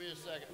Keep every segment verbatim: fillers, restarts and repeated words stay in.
me a second.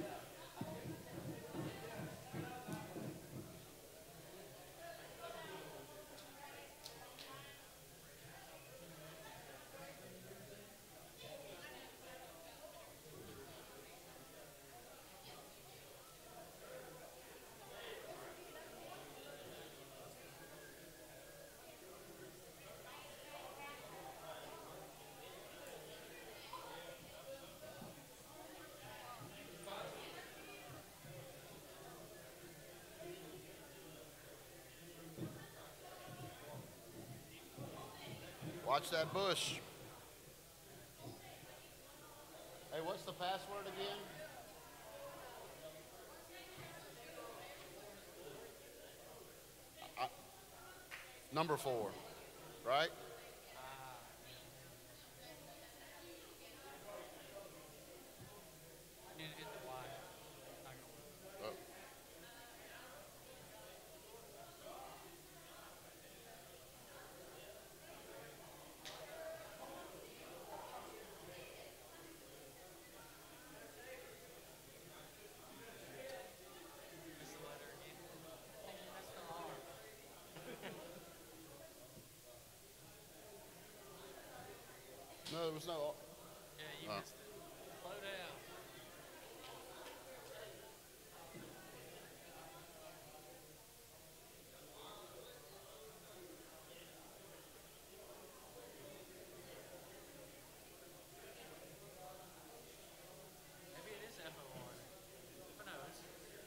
Watch that bush. Hey, what's the password again? I, number four, right? Oh. No, there was no. Yeah, you Oh. missed it. Slow down. Maybe it is F O R. Who knows?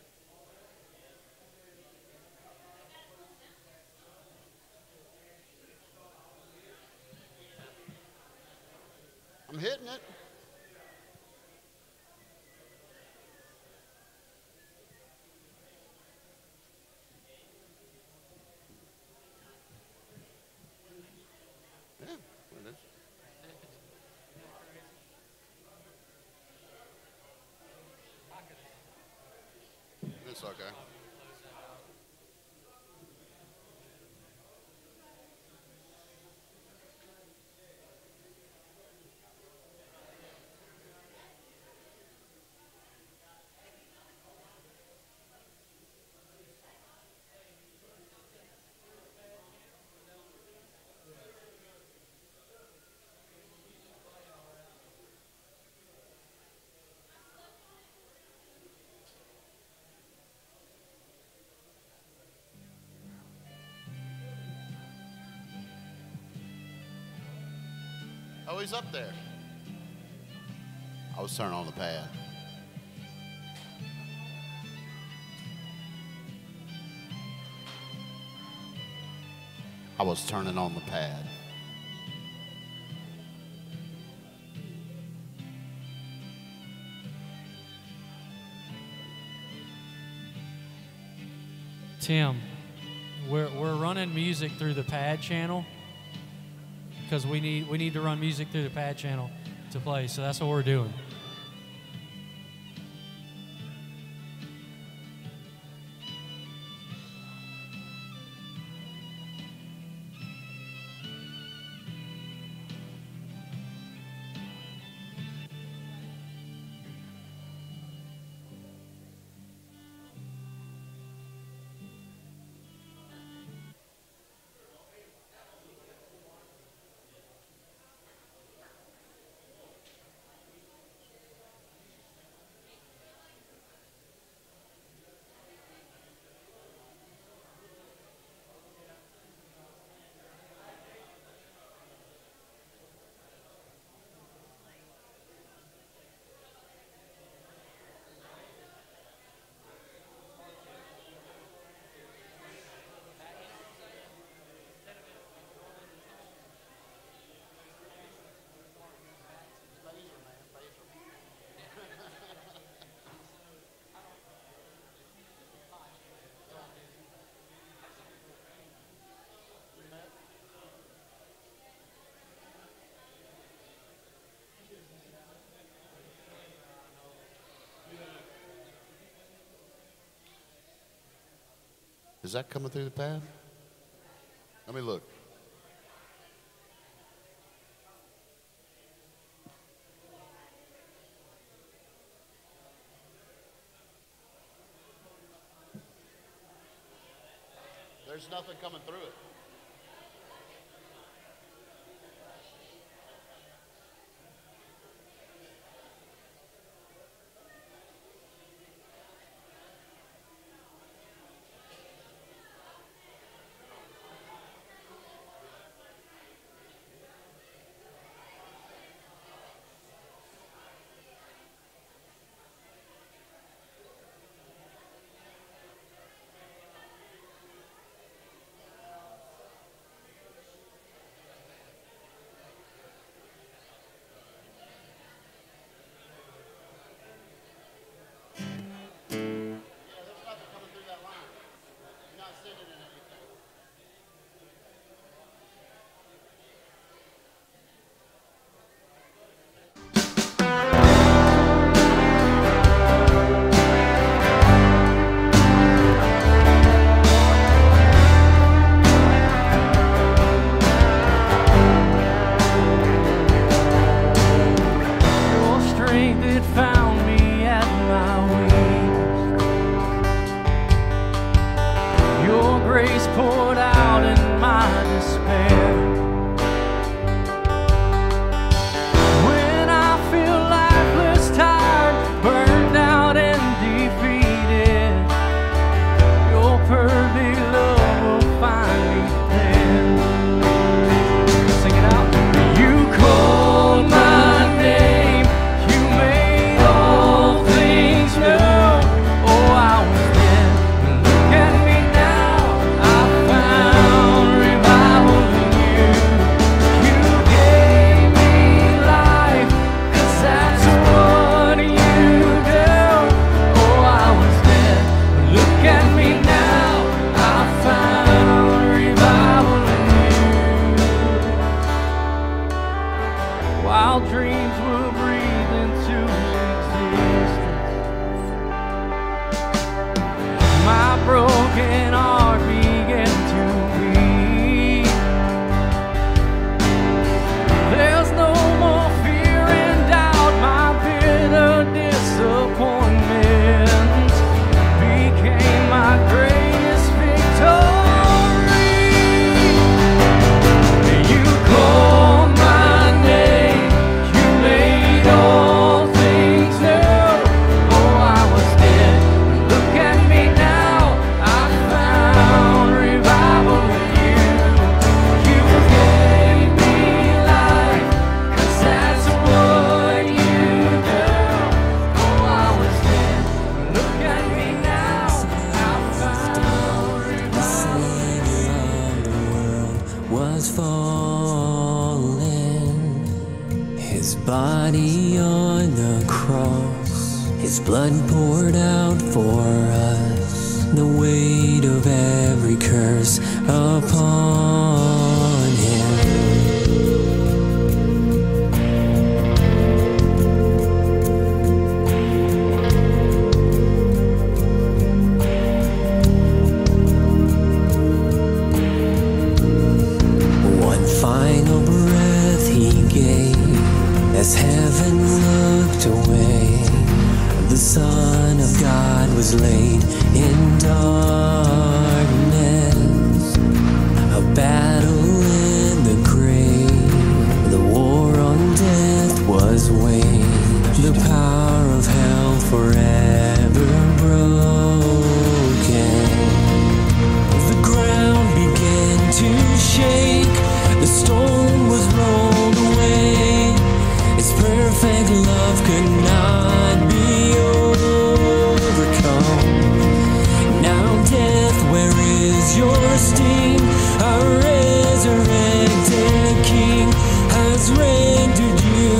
I'm hitting it. Yeah, it is. It's okay. Oh, he's up there. I was turning on the pad. I was turning on the pad. Tim, we're we're running music through the pad channel because we need we need to run music through the pad channel to play. So that's what we're doing. Is that coming through the pad? Let me look. There's nothing coming through it. body on the cross, His blood poured out for us, the weight of every curse upon Him. One final breath He gave as heaven looked away. The Son of God was laid in darkness, a battle in the grave. The war on death was waged, the power of hell forever broken. The ground began to shake, the stone was rolled away. His perfect love could not be overcome. Now death, where is your sting? Our resurrected King has rendered you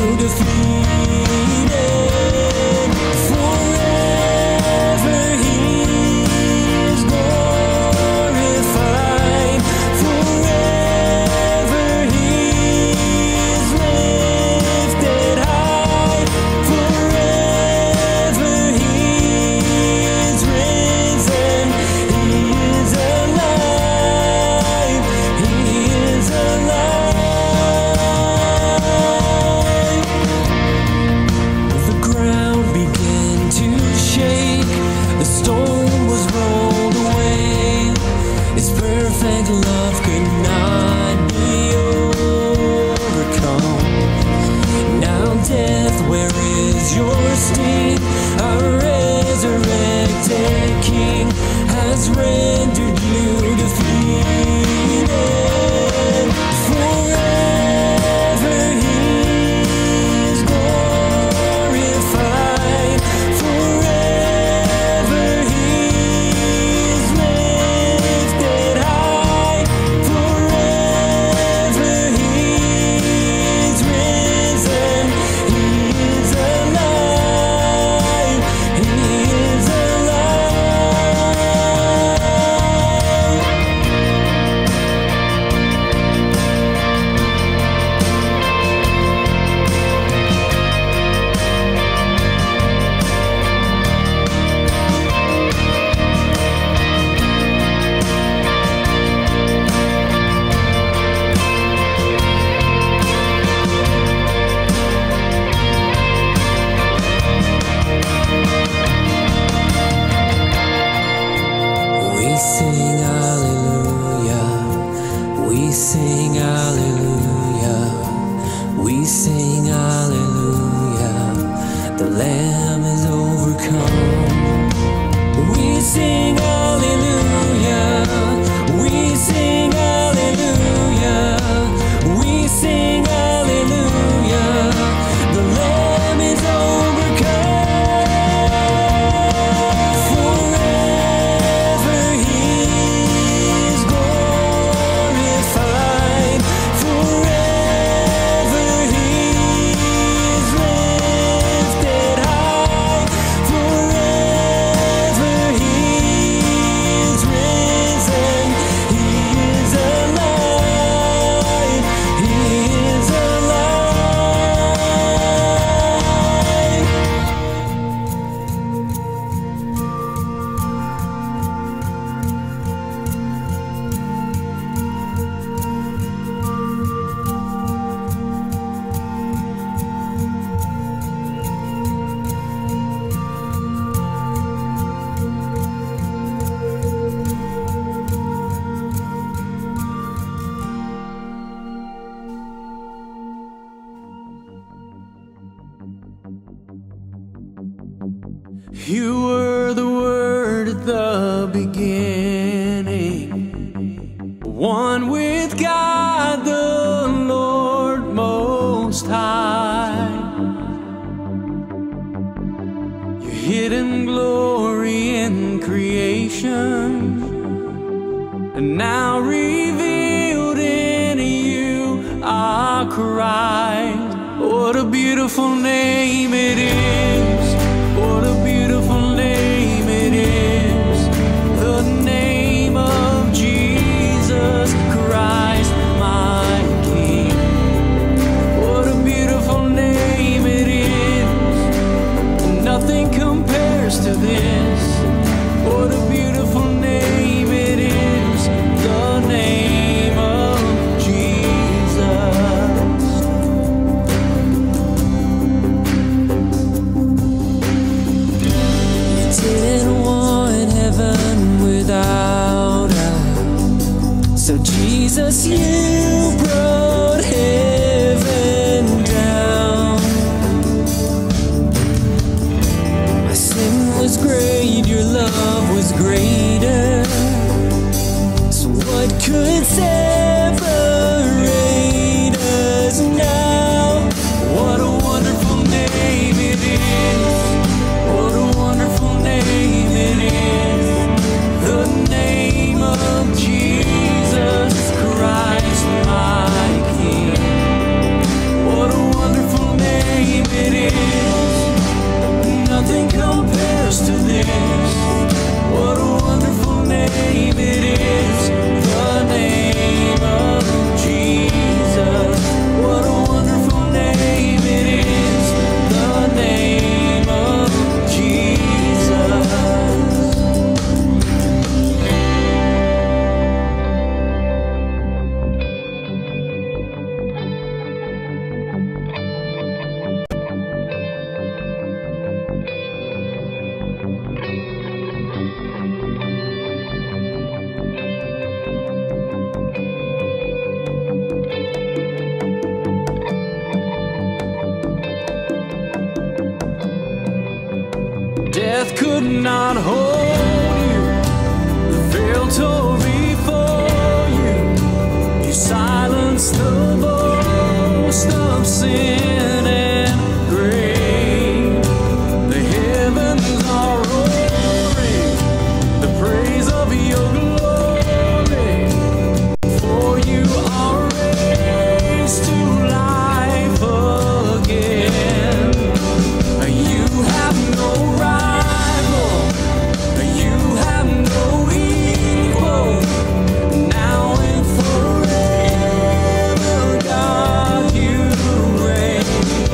defeated. Forever He is glorified. Forever He is lifted high. Forever He is risen. He is alive. love could not be overcome. Now death, where is your sting? Our resurrected King has rendered you defeated. Forever he is glorified. Forever he is lifted high. Forever he is risen. He is alive. He is We sing hallelujah. We sing hallelujah. We sing hallelujah. The Lamb is overcome. We sing hallelujah. We sing hallelujah. We sing hallelujah. The Lamb is overcome. Forever he is glorified. Forever he is lifted high. Forever he is risen. He is alive. He is alive. You were the Word at the beginning, one with God the Lord Most High. Your hidden glory in creation, and now revealed in you are Christ. What a beautiful name it is. What a beautiful name it is. The name of Jesus Christ, my King. What a beautiful name it is. Nothing compares to this. What a beautiful name it is. The name of Jesus. Didn't want heaven without us, so Jesus, you brought heaven down. My sin was great, your love was greater. So what could separate us now? What a wonderful name it is. What a wonderful name it is. The name of Jesus Christ, my King. What a wonderful name it is. Nothing compares to this. What a wonderful name it is. The name could not hold you. The veil tore before you. You silenced the boast of sin and grave. The heavens are roaring the praise of your glory. For you are raised to life again. You have no rival. You have no equal. Now and forever, God, you reign.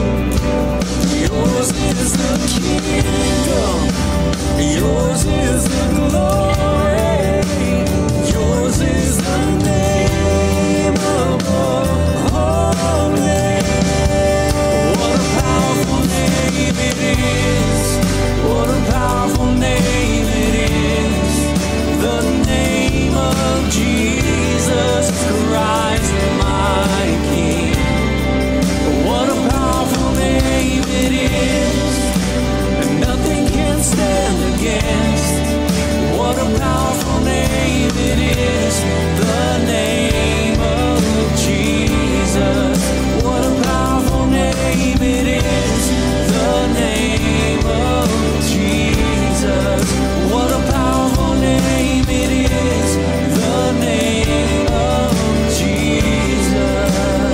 Yours is the kingdom. Yours is the glory. Yours is the name above all names. What a powerful name it is. What a powerful name it is. The name of Jesus Christ, my King. What a powerful name it is. And nothing can stand against. What a powerful name it is. The name of Jesus. What a powerful name it is. The name of Jesus. What a powerful name it is. The name of Jesus.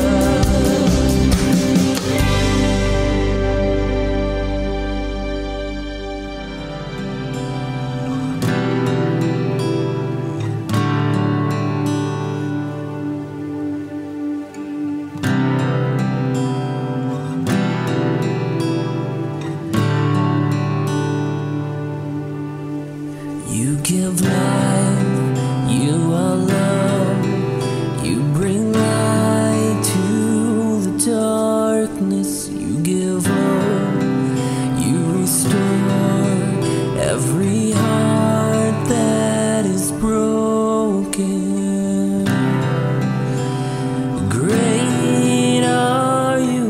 You give life, you are love, you bring light to the darkness, you give hope, you restore every heart that is broken. Great are you,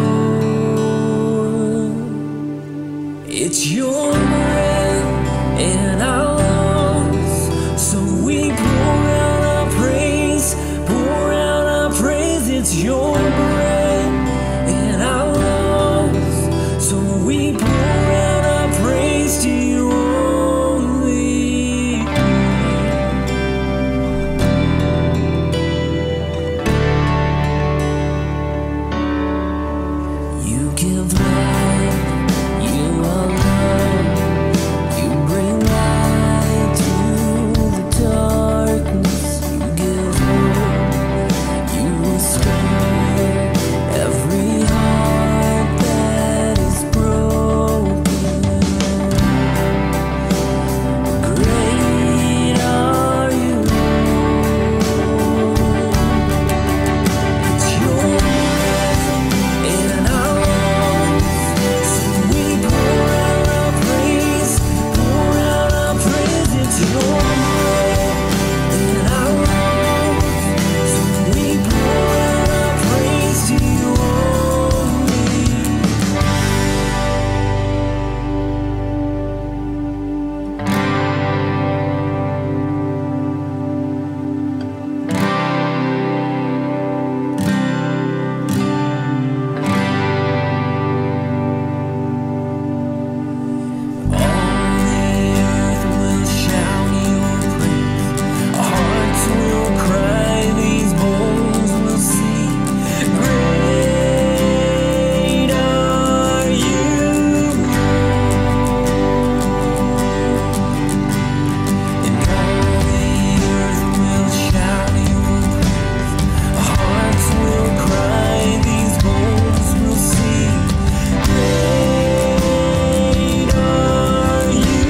Lord. It's your breath in our lungs, so we pour out our praise, pour out our praise. It's your breath in our lungs, so we pour out our praise to you only. You give life, you are love. You bring light to the darkness. You give hope. You restore every heart that is broken. Great are you, Lord. It's your breath in our lungs, so we pour out our praise, pour out our praise. It's your breath in our lungs, so we pour out our praise to you only. All the earth will shout your praise. Hearts will cry, these bones will sing. Great are you, and all the earth will shout your praise. Hearts will cry, these bones will sing. Great are you,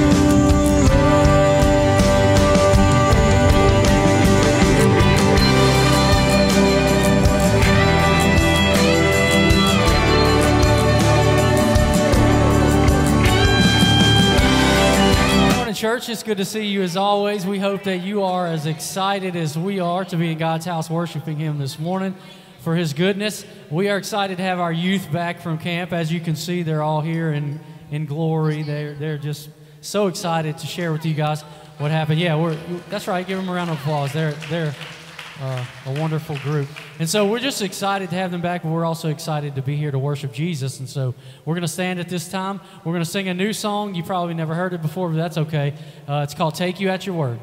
Morning, church. It's good to see you as always. We hope that you are as excited as we are to be in God's house worshiping Him this morning for His goodness. We are excited to have our youth back from camp. As you can see, they're all here in, in glory. They're, they're just so excited to share with you guys what happened. Yeah, we're that's right. Give them a round of applause. They're they're uh, a wonderful group, and so we're just excited to have them back. But we're also excited to be here to worship Jesus. And so we're going to stand at this time. We're going to sing a new song. You probably never heard it before, but that's okay. Uh, it's called "Take You at Your Word."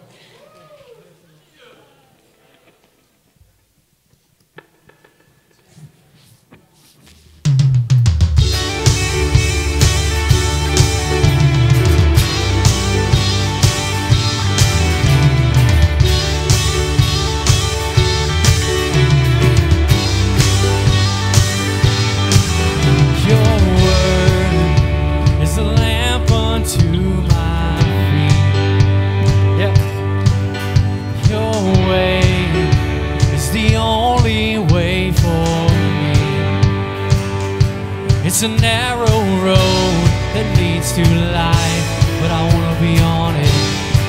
It's a narrow road that leads to life, but I want to be on it.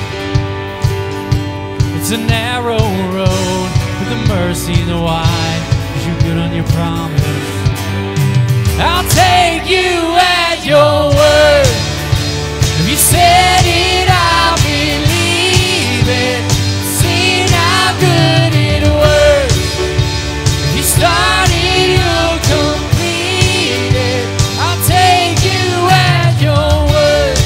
It's a narrow road, but the mercy's wide, 'cause you're good on your promise. I'll take you at your word. If you said it, I'll believe it. Seen how good it works. If you started, you'll complete it. I'll take you at your word.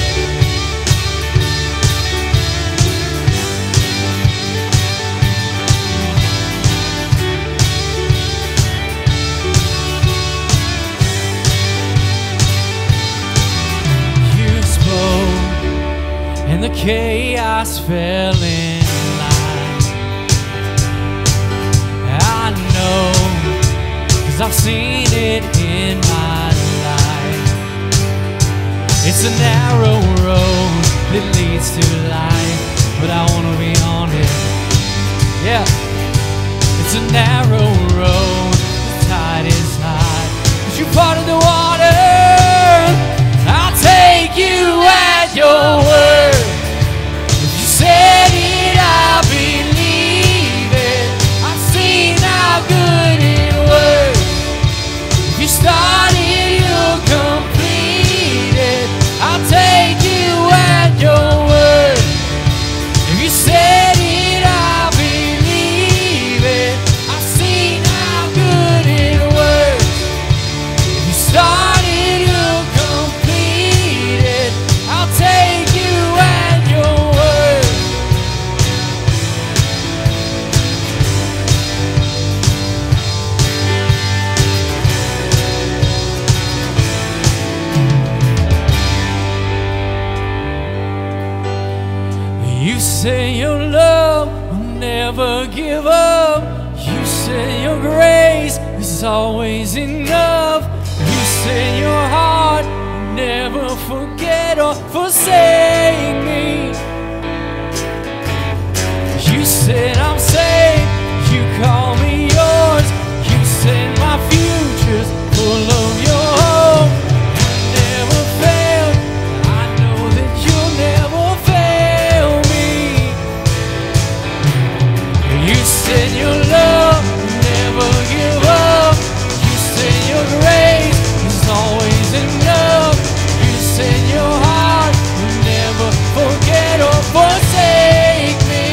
You spoke and the chaos fell in line. I know, 'cause I've seen it in my life. It's a narrow road that leads to life, but I want to be on it. Yeah, it's a narrow road, the tide is high, 'cause you parted the water. I'll take you at your word. If you said it, I'll believe it. I've seen how good it works. If you started, you'll complete it. I'll take you at your word. If you said it, I'll believe it. I've seen how good it works. If you started, you'll complete it. I'll take you at your word. You say your love will never give up. You say your grace is always enough. You say your heart will never forget or forsake me. You said I'm safe, you call me yours. You said my future's full of your hope. You never failed, I know that you'll never fail me. You said your love will never give up. You said your grace is always enough. You said your heart will never forget or forsake me.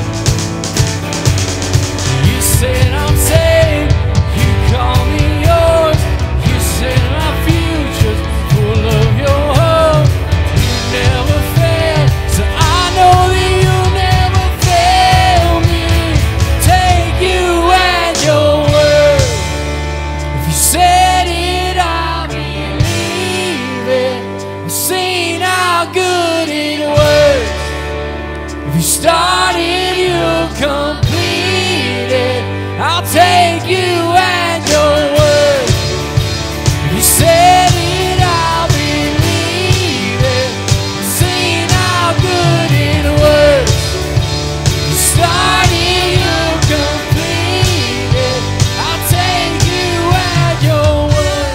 You said I'm safe, you call me yours. You said my future's full of your hope. You never fail, so I know that you'll never fail me. Take you at your word. If you said it, I'll believe it. I've seen how good it works. If you started, you'll complete it. I'll take you at your word. If you said it, I'll believe it. I've seen how good it works. If you started, you'll complete it. I'll take you at your word.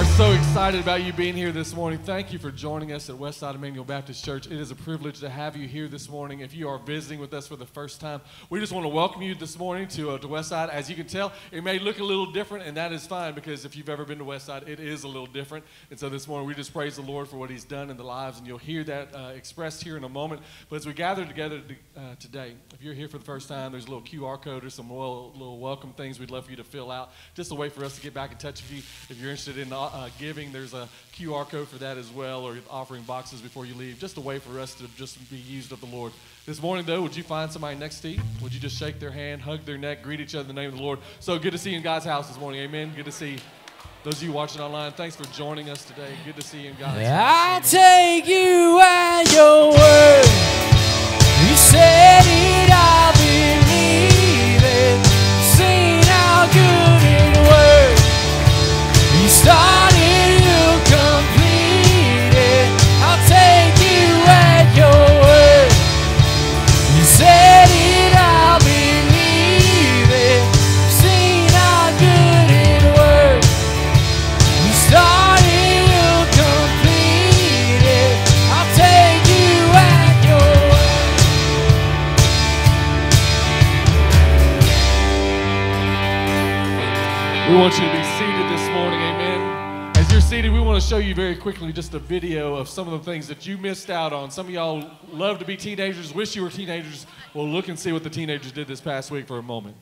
are so excited about you being here this morning. Thank you for joining us at Westside Emmanuel Baptist Church. It is a privilege to have you here this morning. If you are visiting with us for the first time, we just want to welcome you this morning to, uh, to Westside. As you can tell, it may look a little different, and that is fine, because if you've ever been to Westside, it is a little different. And so this morning, we just praise the Lord for what he's done in the lives, and you'll hear that uh, expressed here in a moment. But as we gather together to, uh, today, if you're here for the first time, there's a little Q R code or some little, little welcome things we'd love for you to fill out. Just a way for us to get back in touch with you. If you're interested in uh, giving, there's a Q R code for that as well, or offering boxes before you leave. Just a way for us to just be used of the Lord. This morning, though, would you find somebody next to you? Would you just shake their hand, hug their neck, greet each other in the name of the Lord? So good to see you in God's house this morning. Amen. Good to see those of you watching online. Thanks for joining us today. Good to see you in God's I house. Amen. Take you at your word. You said it, I believe it. Sing how good it works. You started, you complete it. I'll take you at your word. You said it, I believe it. Sing how good it works. You started, you complete it. I'll take you at your word. We want you to be seated this morning, amen. As you're seated, we want to show you very quickly just a video of some of the things that you missed out on. Some of y'all love to be teenagers, wish you were teenagers. Well, look and see what the teenagers did this past week for a moment.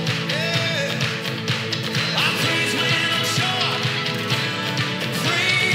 Praise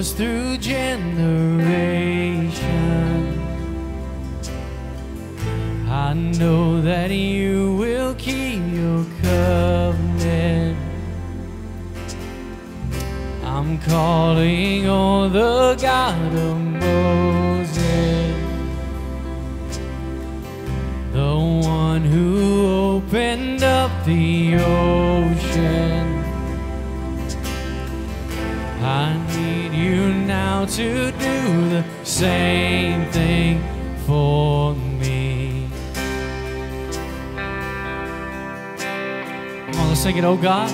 yours through generations. I know that you will keep your covenant. I'm calling on the God of Moses, the one who opened up the ocean. I need you now to do the same thing for me. Come on, let's sing it, oh God.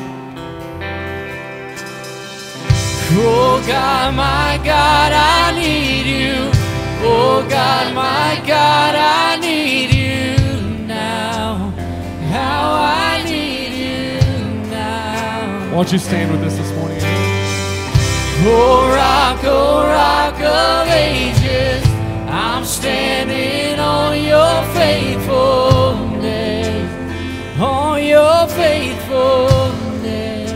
Oh God, my God, I need you. Oh God, my God, I need you now. How I need you now. Why don't you stand with us this morning? Oh rock, oh rock of ages, I'm standing on your faithfulness, on your faithfulness.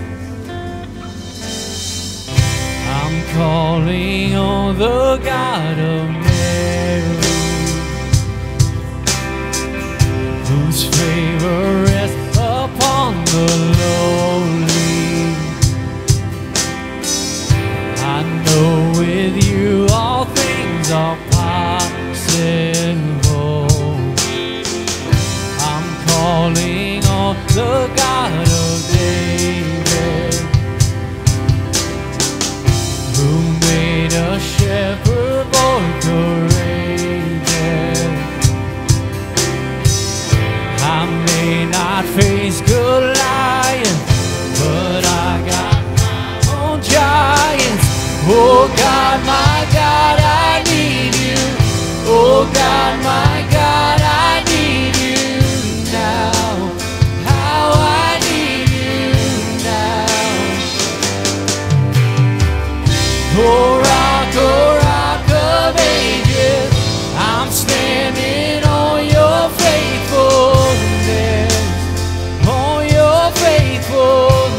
I'm calling on the God of Mary, whose favor rests upon the lowly. I know with you all things are possible. I'm calling on the God of David, who made a shepherd boy courageous. I may not face Goliath, but I got my own giants. Oh God, my God, I need you. Oh God, my God, I need you now. How I need you now. Oh rock, oh rock of ages, I'm standing on your faithfulness, on your faithfulness.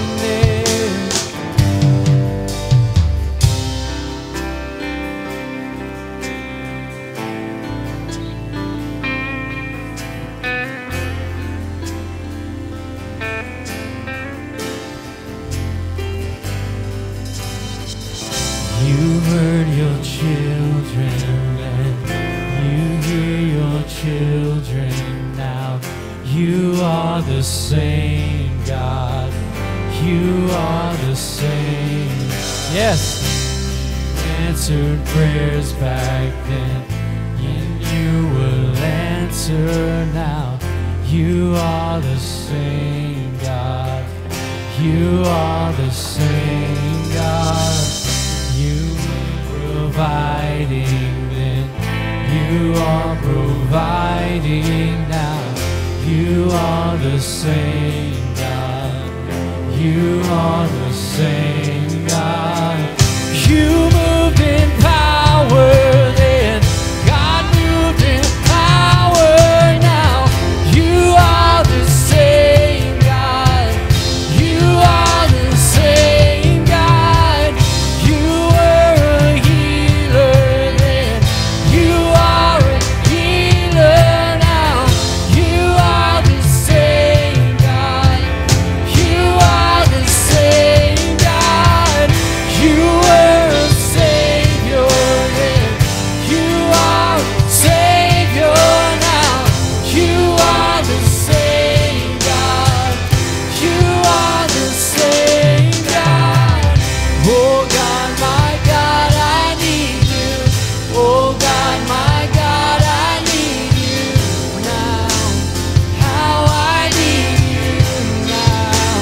You heard your children and you hear your children now. You are the same God. You are the same. Yes. Answered prayers back then, and you will answer now. You are the same God. You are the same God. You were providing then, you are providing now. You are the same God. You are the same God. You moved in power then, God moved in power now. You are the same God. You are the same God. You were a healer then, you are a healer now. You are the same God. You are the same God. You were a savior then, you are a savior now. You are the same God. You are the same God. Oh God, my God, I need you. Oh God, my God, I need you now. How I need you now.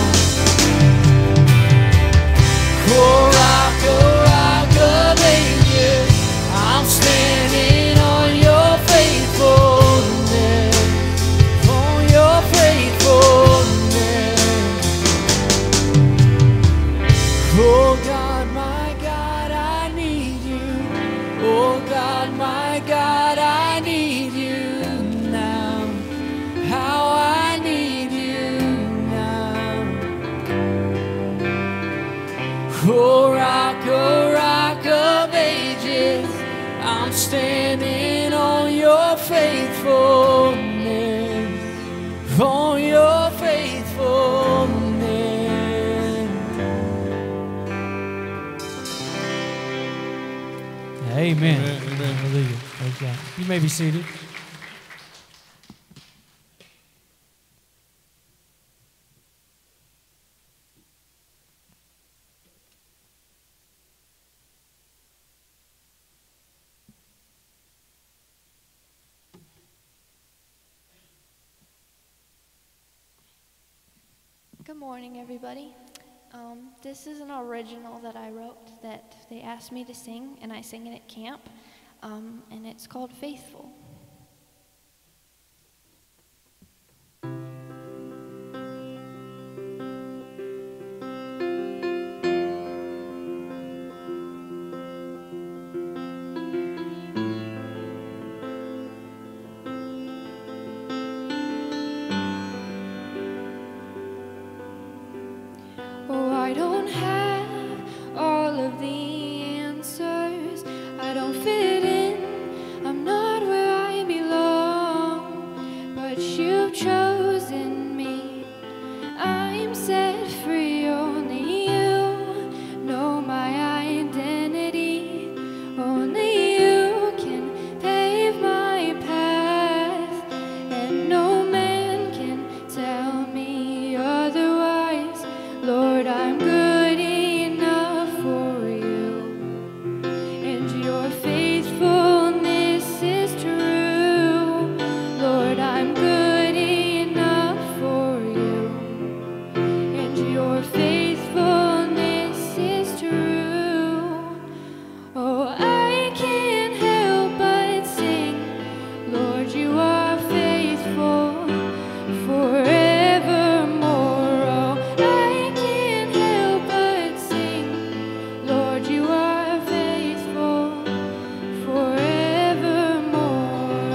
Oh rock, oh rock of ages, I'm standing on your faithfulness, on your faithfulness. Oh God, my God, I need you. Oh God, my God, I need you now. How I need you now. Oh rock, oh rock standing on your faithfulness, on your faithfulness. Amen. Amen. Amen. Hallelujah. Praise God. You may be seated. Good morning, everybody. Um, this is an original that I wrote that they asked me to sing, and I sang it at camp, um, and it's called Faithful. Oh, I don't have all of the answers. I don't fit in. I'm not where I belong. But you've chosen me. I'm set free. Only you know my identity. Only you can pave my path. And no man can tell me otherwise. Lord, I'm good enough for you, and your faithfulness is true. Lord, I'm good enough for you, and your faithfulness is true. Oh, I can't help but sing, Lord, you are faithful forevermore. Oh, I can't help but sing, Lord, you are faithful forevermore.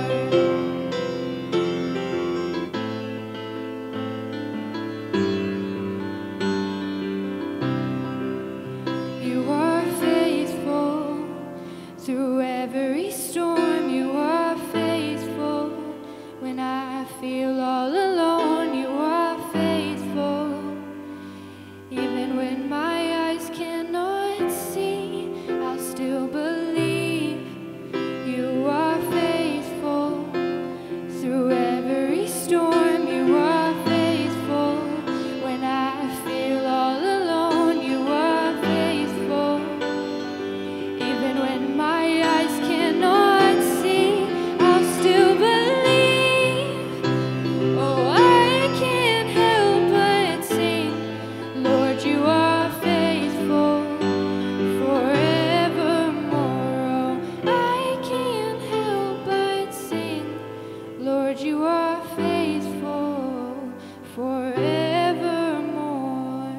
You are faithful through every storm. You are faithful when I feel all alone. You are faithful even when my eyes cannot see. I'll still believe. You are faithful through every storm. You are faithful when I feel all alone. You are faithful even when my eyes cannot see. I'll still believe. Oh, I can't help but sing, Lord, you are faithful forevermore. Oh, I can't help but sing, Lord, you are faithful forevermore.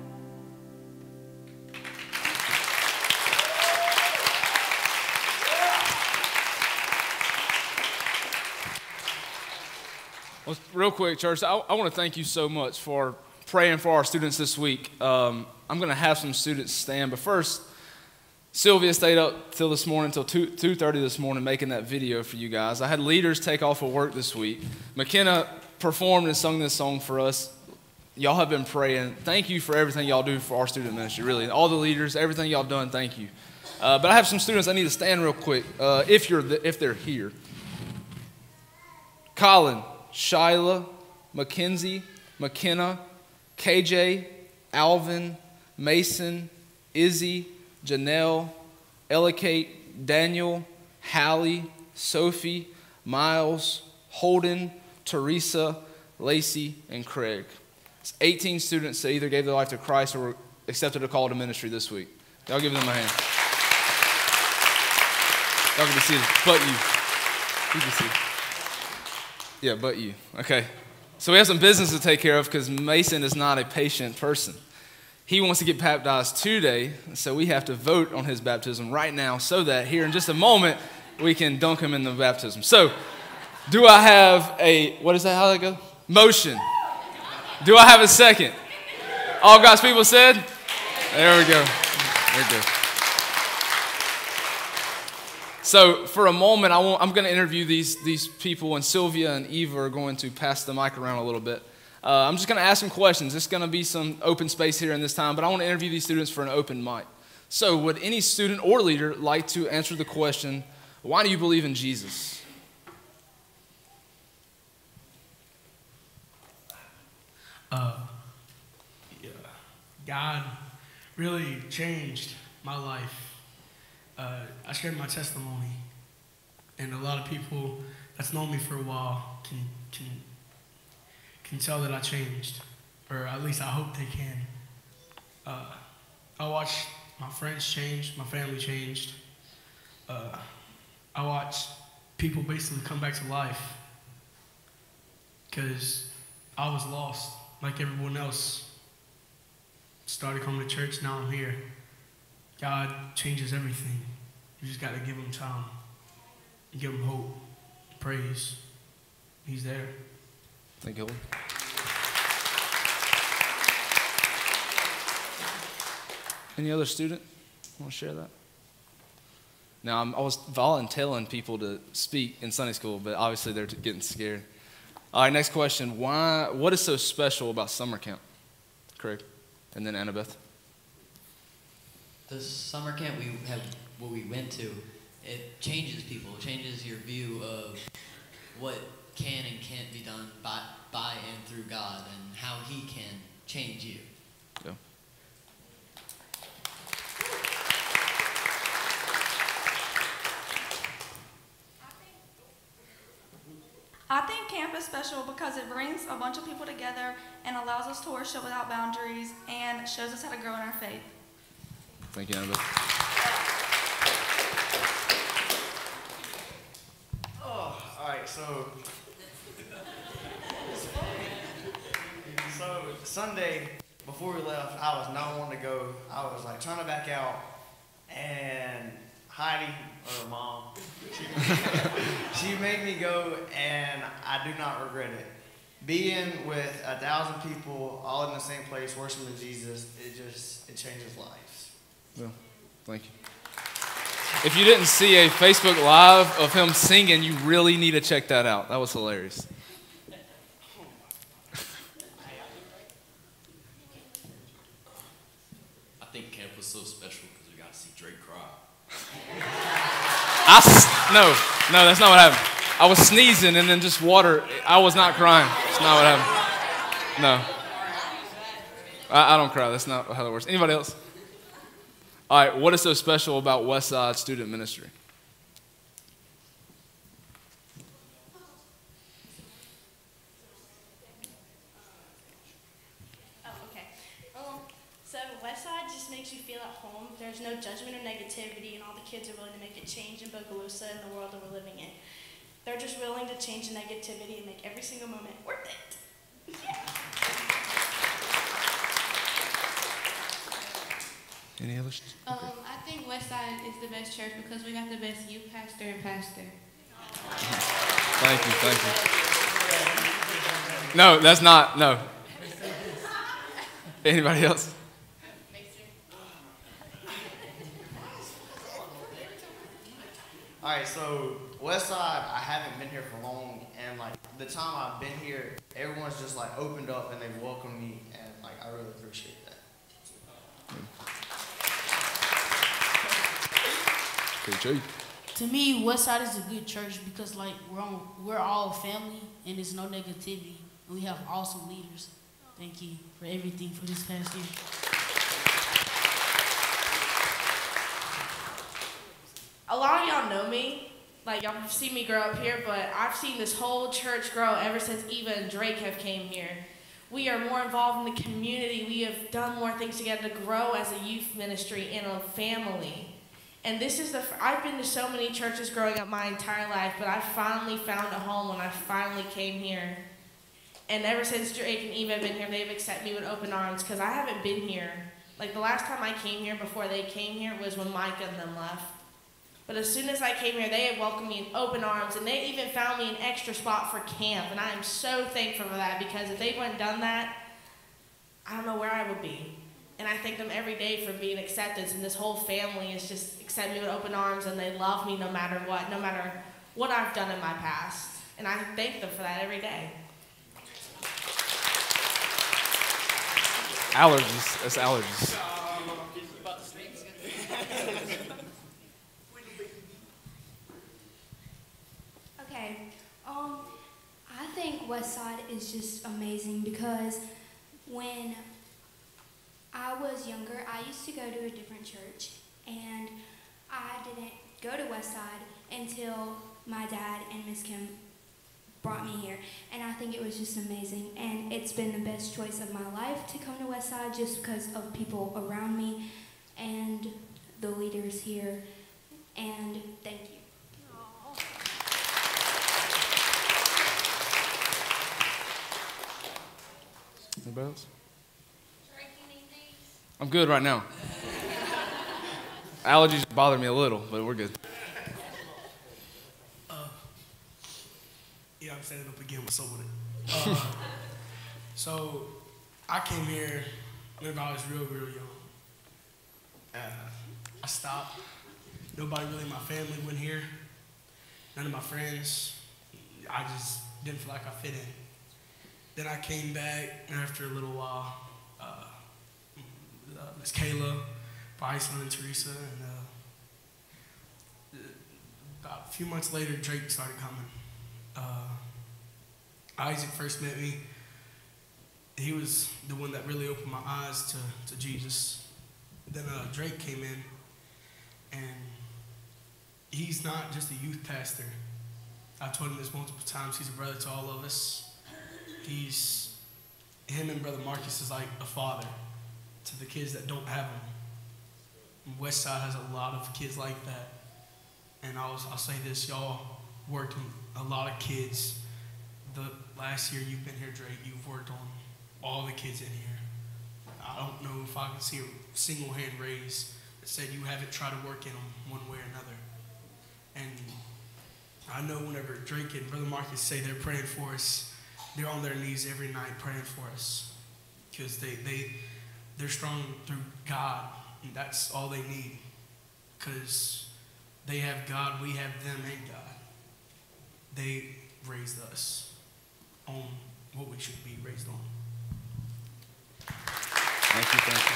Well, real quick, church, I, I want to thank you so much for praying for our students this week. Um, I'm going to have some students stand, but first, Sylvia stayed up till this morning, till two thirty this morning, making that video for you guys. I had leaders take off of work this week. McKenna performed and sung this song for us. Y'all have been praying. Thank you for everything y'all do for our student ministry, really. All the leaders, everything y'all done, thank you. Uh, but I have some students I need to stand real quick, uh, if you're the, if they're here. Colin, Shyla, Mackenzie, McKenna, K J, Alvin, Mason, Izzy, Janelle, Ellicate, Daniel, Hallie, Sophie, Miles, Holden, Teresa, Lacey, and Craig. It's eighteen students that either gave their life to Christ or accepted a call to ministry this week. Y'all give them a hand. Y'all can be seated, but you. You can see. Yeah, but you. Okay. So we have some business to take care of because Mason is not a patient person. He wants to get baptized today, so we have to vote on his baptism right now so that here in just a moment we can dunk him in the baptism. So, do I have a, what is that, how did that go? Motion. Do I have a second? All God's people said? There we go. There we go. So for a moment, I want, I'm going to interview these, these people, and Sylvia and Eva are going to pass the mic around a little bit. Uh, I'm just going to ask some questions. It's going to be some open space here in this time, but I want to interview these students for an open mic. So would any student or leader like to answer the question, why do you believe in Jesus? Uh, yeah. God really changed my life. Uh, I shared my testimony, and a lot of people that's known me for a while can can can tell that I changed, or at least I hope they can. Uh, I watched my friends change, my family changed. Uh, I watched people basically come back to life because I was lost, like everyone else. Started coming to church, now I'm here. God changes everything. You just got to give him time. And give him hope, praise. He's there. Thank you. Any other student want to share that? Now, I'm, I was volunteering people to speak in Sunday school, but obviously they're getting scared. All right, next question. Why? What is so special about summer camp? Craig, and then Annabeth. The summer camp we have, what we went to, it changes people. It changes your view of what can and can't be done by, by and through God, and how he can change you. Yeah. I think camp is special because it brings a bunch of people together and allows us to worship without boundaries and shows us how to grow in our faith. Thank you, Annabelle. Oh, all right, so, so Sunday, before we left, I was not wanting to go. I was like trying to back out, and Heidi, or mom, she, she made me go, and I do not regret it. Being with a thousand people all in the same place, worshiping Jesus, it just, it changes lives. Well, thank you. If you didn't see a Facebook Live of him singing, you really need to check that out. That was hilarious. I think camp was so special because we got to see Drake cry. I s- no, no, that's not what happened. I was sneezing and then just water. I was not crying. That's not what happened. No. I, I don't cry. That's not how that works. Anybody else? All right, what is so special about Westside Student Ministry? Oh, okay. Um, so Westside just makes you feel at home. There's no judgment or negativity, and all the kids are willing to make a change in Bogalusa and the world that we're living in. They're just willing to change the negativity and make every single moment worth it. Yeah. Any other? Um, I think Westside is the best church because we got the best youth pastor and pastor. Thank you, thank you. No, that's not, no. Anybody else? All right, so Westside, I haven't been here for long, and like the time I've been here, everyone's just like opened up and they've welcomed me, and like I really appreciate that. To me, Westside is a good church because like we're on, we're all family and there's no negativity, and we have awesome leaders. Thank you for everything for this past year. A lot of y'all know me, like y'all have seen me grow up here, but I've seen this whole church grow ever since Eva and Drake have came here. We are more involved in the community. We have done more things together to grow as a youth ministry and a family. And this is the, I've been to so many churches growing up my entire life, but I finally found a home when I finally came here. And ever since Drake and Eva have been here, they've accepted me with open arms because I haven't been here. Like the last time I came here before they came here was when Micah and them left. But as soon as I came here, they have welcomed me in open arms, and they even found me an extra spot for camp. And I am so thankful for that because if they wouldn't done that, I don't know where I would be. And I thank them every day for being acceptance. And this whole family is just accept me with open arms, and they love me no matter what, no matter what I've done in my past. And I thank them for that every day. Allergies. That's allergies. Okay. Um, I think Westside is just amazing because when I was younger, I used to go to a different church, and I didn't go to Westside until my dad and Miss Kim brought me here, and I think it was just amazing, and it's been the best choice of my life to come to Westside just because of people around me and the leaders here, and thank you. Anybody else? I'm good right now. Allergies bother me a little, but we're good. Uh, yeah, I'm standing up again. What's up with it? Uh, so, I came here whenever I was real, real young. Uh, I stopped. Nobody really in my family went here. None of my friends. I just didn't feel like I fit in. Then I came back after a little while. Uh, uh, Miss Kayla, Bryson, and Teresa, and uh, about a few months later, Drake started coming. Uh, Isaac first met me. He was the one that really opened my eyes to, to Jesus. Then uh, Drake came in, and he's not just a youth pastor. I've told him this multiple times. He's a brother to all of us. He's, him and Brother Marcus is like a father to the kids that don't have him. Westside has a lot of kids like that. And I'll, I'll say this, y'all worked on a lot of kids. The last year you've been here, Drake, you've worked on all the kids in here. I don't know if I can see a single hand raised that said you haven't tried to work in them one way or another. And I know whenever Drake and Brother Marcus say they're praying for us, they're on their knees every night praying for us. Because they, they, they're strong through God, and that's all they need. Because they have God, we have them and God. They raised us on what we should be raised on. Thank you, thank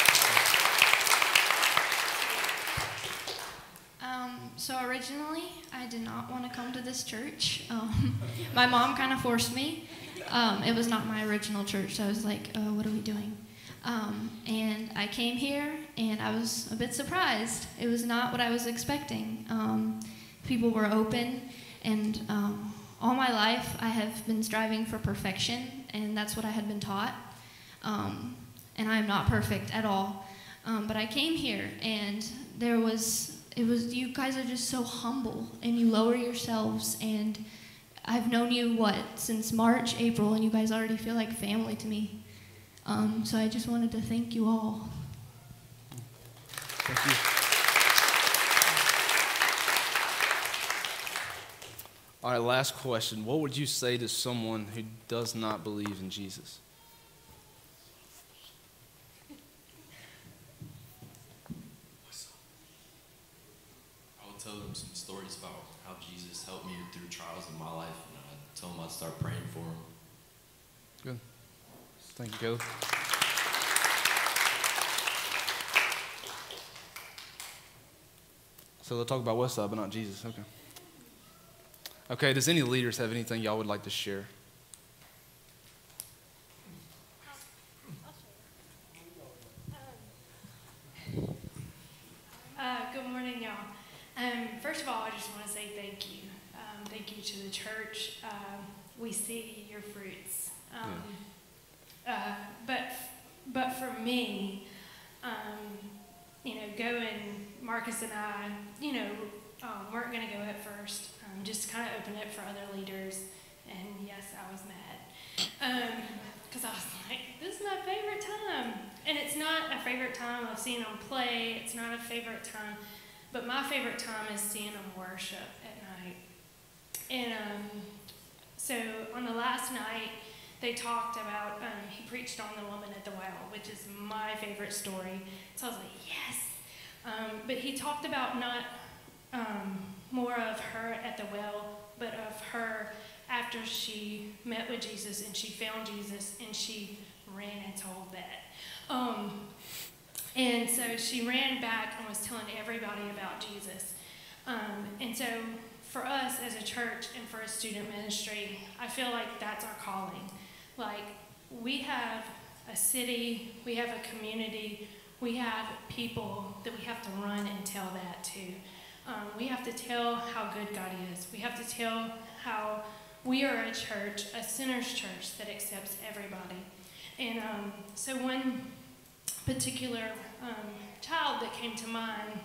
you. Um, so originally, I did not want to come to this church. Um, my mom kind of forced me. Um, it was not my original church, so I was like, oh, what are we doing? Um, and I came here, and I was a bit surprised. It was not what I was expecting. Um, people were open, and um, all my life I have been striving for perfection, and that's what I had been taught. Um, and I am not perfect at all. Um, but I came here, and there was, it was, you guys are just so humble, and you lower yourselves, and I've known you, what, since March, April, and you guys already feel like family to me. Um, so I just wanted to thank you all. Thank you. All right, last question. What would you say to someone who does not believe in Jesus? I would tell them some stories about how Jesus helped me through trials in my life, and I'd tell them I'd start praying for him. Good. Thank you, Caleb. So they'll talk about Westside, but not Jesus. Okay. Okay, does any leaders have anything y'all would like to share? Uh, good morning, y'all. Um, first of all, I just want to say thank you. Um, thank you to the church. Um, we see your fruits. Um, uh, but, but for me, um, you know, going, Marcus and I, you know, um, weren't going to go at first, um, just kind of open it for other leaders. And yes, I was mad. Because um, I was like, this is my favorite time. And it's not a favorite time of seeing them play. It's not a favorite time. But my favorite time is seeing them worship at night. And um, so on the last night, they talked about, um, he preached on the woman at the well, which is my favorite story. So I was like, yes. Um, but he talked about not um, more of her at the well, but of her after she met with Jesus and she found Jesus and she ran and told that. Um, and so she ran back and was telling everybody about Jesus. Um, and so for us as a church and for a student ministry, I feel like that's our calling. Like, we have a city, we have a community, we have people that we have to run and tell that to. Um, we have to tell how good God is. We have to tell how we are a church, a sinner's church that accepts everybody. And um, so one particular um, child that came to mind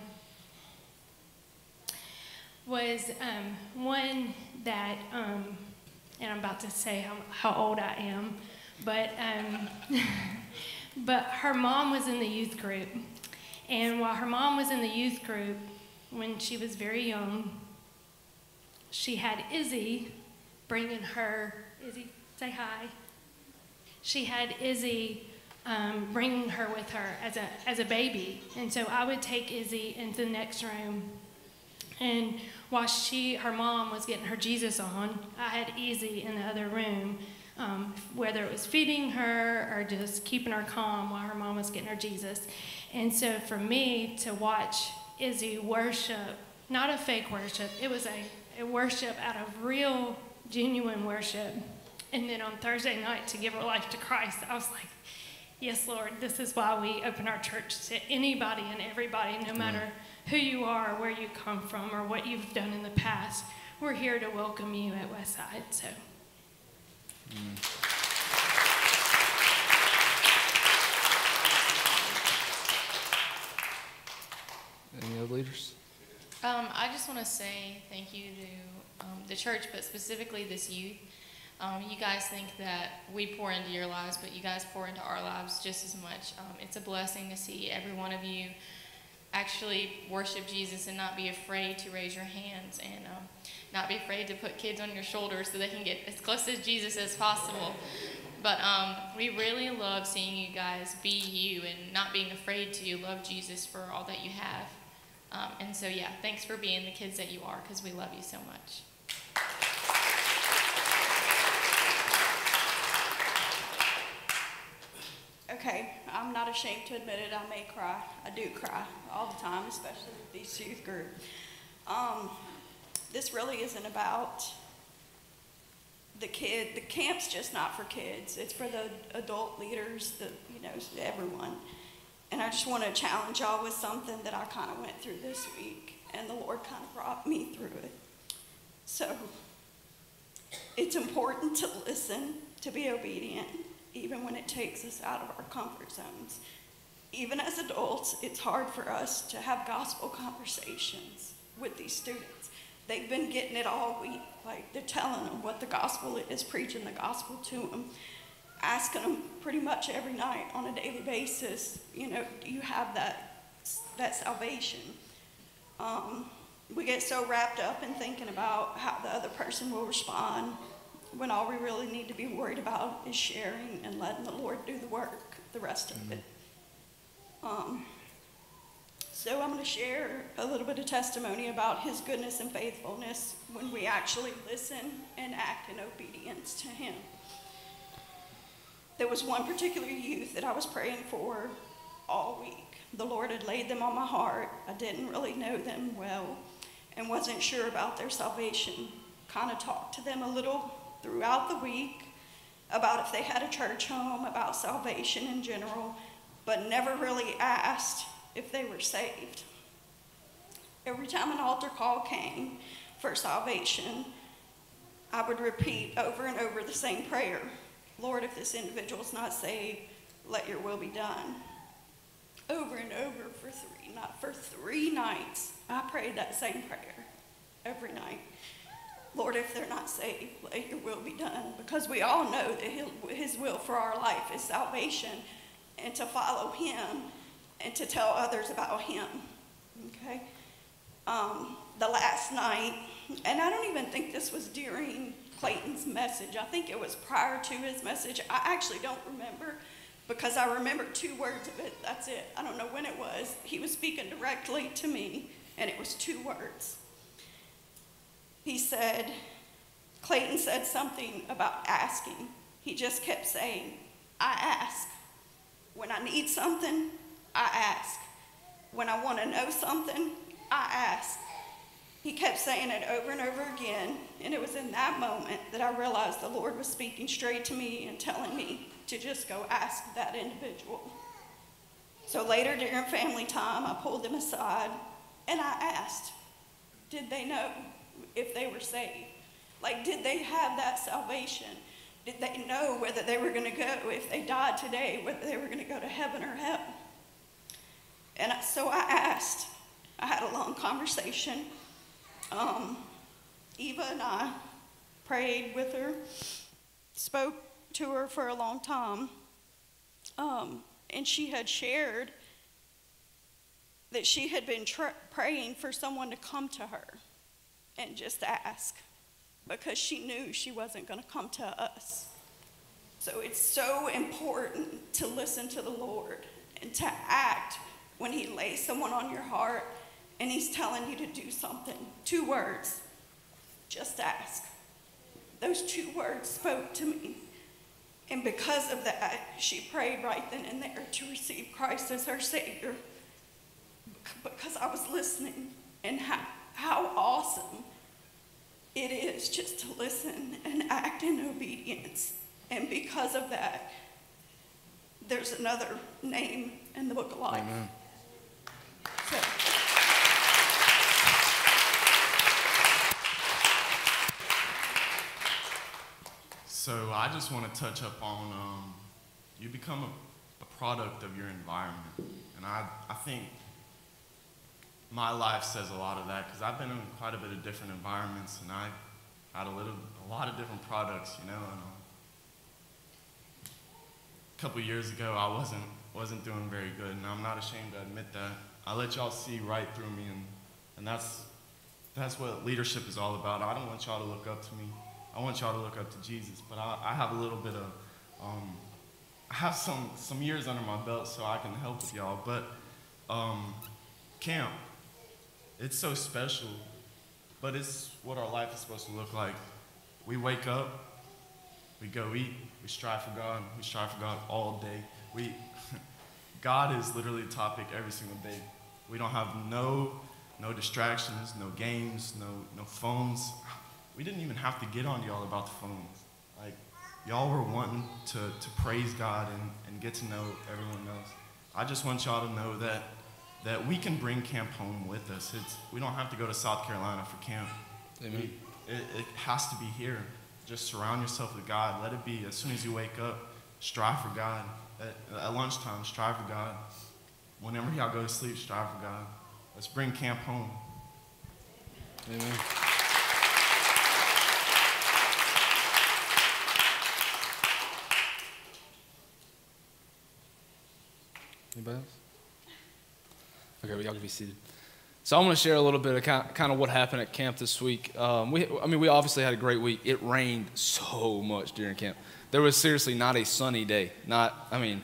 was um, one that, um, and I'm about to say how, how old I am, but, um, but her mom was in the youth group. And while her mom was in the youth group, when she was very young, she had Izzy bringing her, Izzy, say hi. She had Izzy um, bringing her with her as a, as a baby. And so I would take Izzy into the next room. And while she, her mom was getting her Jesus on, I had Izzy in the other room, um, whether it was feeding her or just keeping her calm while her mom was getting her Jesus. And so for me to watch Izzy worship, not a fake worship, it was a, a worship out of real, genuine worship. And then on Thursday night to give her life to Christ, I was like, yes, Lord, this is why we open our church to anybody and everybody, no matter who you are, where you come from, or what you've done in the past. We're here to welcome you at Westside. So. Mm. Any other leaders? Um, I just want to say thank you to um, the church, but specifically this youth. Um, you guys think that we pour into your lives, but you guys pour into our lives just as much. Um, it's a blessing to see every one of you actually worship Jesus and not be afraid to raise your hands and um, not be afraid to put kids on your shoulders so they can get as close to Jesus as possible. But um, we really love seeing you guys be you and not being afraid to love Jesus for all that you have. Um, and so, yeah, thanks for being the kids that you are, because we love you so much. Okay, I'm not ashamed to admit it. I may cry. I do cry all the time, especially with these youth group. Um, this really isn't about the kid. The camp's just not for kids. It's for the adult leaders, the you know, everyone. And I just want to challenge y'all with something that I kind of went through this week, and the Lord kind of brought me through it. So it's important to listen, to be obedient, even when it takes us out of our comfort zones. Even as adults, it's hard for us to have gospel conversations with these students. They've been getting it all week. Like, they're telling them what the gospel is, preaching the gospel to them, asking them pretty much every night on a daily basis, you know, do you have that, that salvation? Um, we get so wrapped up in thinking about how the other person will respond, when all we really need to be worried about is sharing and letting the Lord do the work, the rest of it. Um, so I'm going to share a little bit of testimony about his goodness and faithfulness when we actually listen and act in obedience to him. There was one particular youth that I was praying for all week. The Lord had laid them on my heart. I didn't really know them well and wasn't sure about their salvation. Kind of talked to them a little throughout the week about if they had a church home, about salvation in general, but never really asked if they were saved. Every time an altar call came for salvation, I would repeat over and over the same prayer. Lord, if this individual's not saved, let your will be done. Over and over for three, not for three nights, I prayed that same prayer every night. Lord, if they're not saved, let your will be done. Because we all know that his will for our life is salvation and to follow him and to tell others about him. Okay? Um, the last night, and I don't even think this was during Clayton's message. I think it was prior to his message. I actually don't remember. because I remember two words of it. That's it. I don't know when it was. He was speaking directly to me, and it was two words. He said, Clayton said something about asking. He just kept saying, I ask. When I need something, I ask. When I want to know something, I ask. He kept saying it over and over again, and it was in that moment that I realized the Lord was speaking straight to me and telling me to just go ask that individual. So later during family time, I pulled them aside, and I asked, did they know if they were saved? Like, did they have that salvation? Did they know whether they were going to go, if they died today, whether they were going to go to heaven or hell? And I, so I asked. I had a long conversation. Um, Eva and I prayed with her, spoke to her for a long time, um, and she had shared that she had been tra- praying for someone to come to her and just ask, because she knew she wasn't going to come to us. So it's so important to listen to the Lord and to act when he lays someone on your heart and he's telling you to do something. Two words, just ask. Those two words spoke to me. And because of that, she prayed right then and there to receive Christ as her Savior, because I was listening, and how, how awesome it is just to listen and act in obedience. And because of that, there's another name in the book of life. Amen. So. So I just want to touch up on, um, you become a, a product of your environment. And I, I think my life says a lot of that, because I've been in quite a bit of different environments, and I had a little, a lot of different products, you know. And uh, a couple years ago, I wasn't wasn't doing very good, and I'm not ashamed to admit that. I let y'all see right through me, and and that's that's what leadership is all about. I don't want y'all to look up to me. I want y'all to look up to Jesus. But I, I have a little bit of, um, I have some some years under my belt, so I can help with y'all. But um, camp, it's so special, but it's what our life is supposed to look like. We wake up, we go eat, we strive for God, we strive for God all day. We, God is literally the topic every single day. We don't have no, no distractions, no games, no, no phones. We didn't even have to get on y'all about the phones. Like, y'all were wanting to, to praise God and, and get to know everyone else. I just want y'all to know that that we can bring camp home with us. It's, we don't have to go to South Carolina for camp. Amen. We, it, it has to be here. Just surround yourself with God. Let it be as soon as you wake up, strive for God. At, at lunchtime, strive for God. Whenever y'all go to sleep, strive for God. Let's bring camp home. Amen. Anybody else? Okay, well, y'all can be seated. So I'm going to share a little bit of kind, kind of what happened at camp this week. Um, we, I mean, we obviously had a great week. It rained so much during camp. There was seriously not a sunny day. Not, I mean,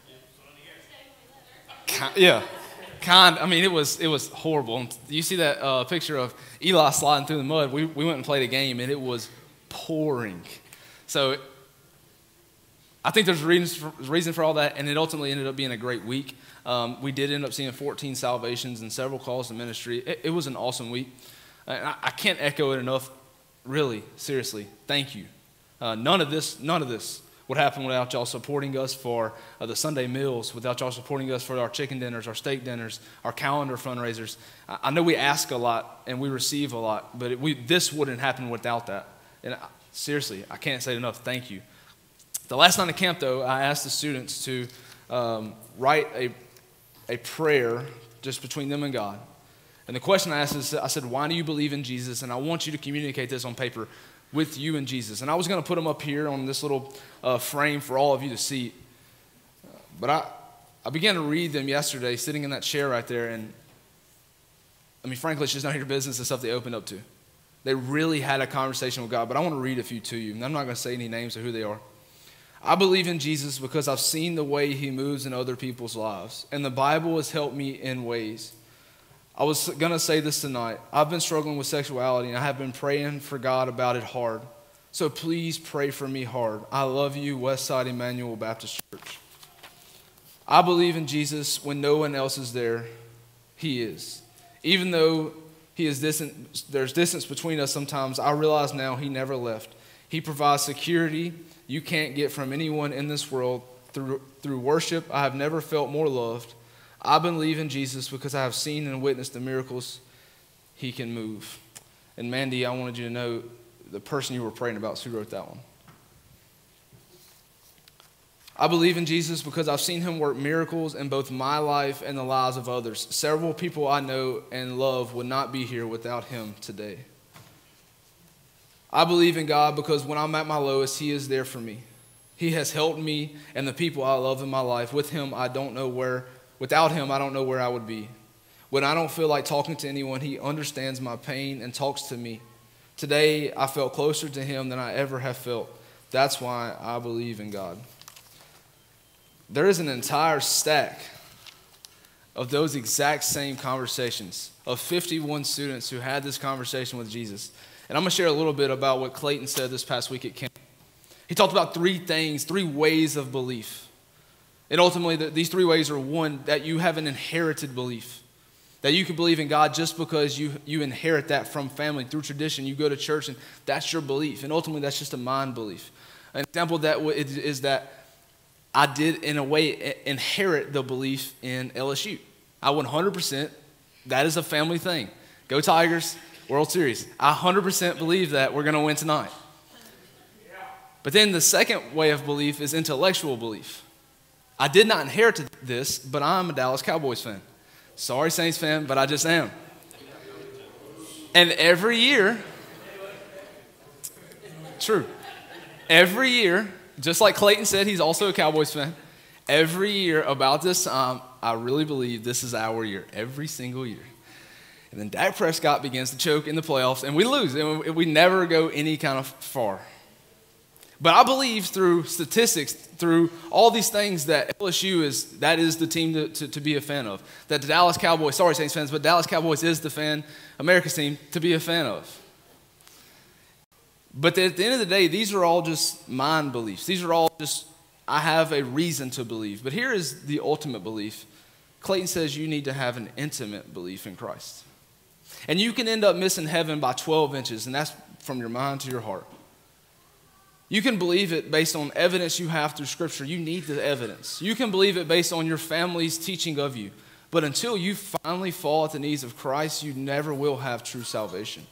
kind, yeah, kind. I mean, it was it was horrible. You see that uh, picture of Eli sliding through the mud? We we went and played a game, and it was pouring. So I think there's reasons for, reason for all that, and it ultimately ended up being a great week. Um, we did end up seeing fourteen salvations and several calls to ministry. It, it was an awesome week. And I, I can't echo it enough. Really, seriously, thank you. Uh, none of this, none of this would happen without y'all supporting us for uh, the Sunday meals, without y'all supporting us for our chicken dinners, our steak dinners, our calendar fundraisers. I, I know we ask a lot and we receive a lot, but it, we, this wouldn't happen without that. And I, seriously, I can't say it enough. Thank you. The last night of camp, though, I asked the students to um, write a a prayer just between them and God. And the question I asked is, I said, why do you believe in Jesus? And I want you to communicate this on paper with you and Jesus. And I was going to put them up here on this little uh, frame for all of you to see. But I, I began to read them yesterday, sitting in that chair right there. And I mean, frankly, it's just not your business, the stuff they opened up to. They really had a conversation with God. But I want to read a few to you. And I'm not going to say any names of who they are. I believe in Jesus because I've seen the way he moves in other people's lives, and the Bible has helped me in ways. I was going to say this tonight. I've been struggling with sexuality, and I have been praying for God about it hard. So please pray for me hard. I love you, Westside Emmanuel Baptist Church. I believe in Jesus when no one else is there. He is. Even though he is distant, there's distance between us sometimes, I realize now he never left. He provides security you can't get from anyone in this world. Through, through worship, I have never felt more loved. I believe in Jesus because I have seen and witnessed the miracles he can move. And Mandy, I wanted you to know the person you were praying about, so who wrote that one? I believe in Jesus because I've seen him work miracles in both my life and the lives of others. Several people I know and love would not be here without him today. I believe in God because when I'm at my lowest, he is there for me. He has helped me and the people I love in my life. With him, I don't know where, without him, I don't know where I would be. When I don't feel like talking to anyone, he understands my pain and talks to me. Today, I felt closer to him than I ever have felt. That's why I believe in God. There is an entire stack of those exact same conversations of fifty-one students who had this conversation with Jesus. And I'm going to share a little bit about what Clayton said this past week at camp. He talked about three things, three ways of belief. And ultimately, the, these three ways are, one, that you have an inherited belief. That you can believe in God just because you, you inherit that from family, through tradition. You go to church and that's your belief. And ultimately, that's just a mind belief. An example of that is that I did, in a way, inherit the belief in L S U. I one hundred percent, that is a family thing. Go Tigers, World Series. I one hundred percent believe that we're going to win tonight. But then the second way of belief is intellectual belief. I did not inherit this, but I'm a Dallas Cowboys fan. Sorry, Saints fan, but I just am. And every year, true, every year, just like Clayton said, he's also a Cowboys fan. Every year about this time, I really believe this is our year, every single year. And then Dak Prescott begins to choke in the playoffs, and we lose, and we never go any kind of far. But I believe through statistics, through all these things, that L S U is, that is the team to, to, to be a fan of. That the Dallas Cowboys, sorry Saints fans, but Dallas Cowboys is the fan, America's team to be a fan of. But at the end of the day, these are all just mind beliefs. These are all just, I have a reason to believe. But here is the ultimate belief. Clayton says you need to have an intimate belief in Christ. And you can end up missing heaven by twelve inches, and that's from your mind to your heart. You can believe it based on evidence you have through Scripture. You need the evidence. You can believe it based on your family's teaching of you. But until you finally fall at the knees of Christ, you never will have true salvation.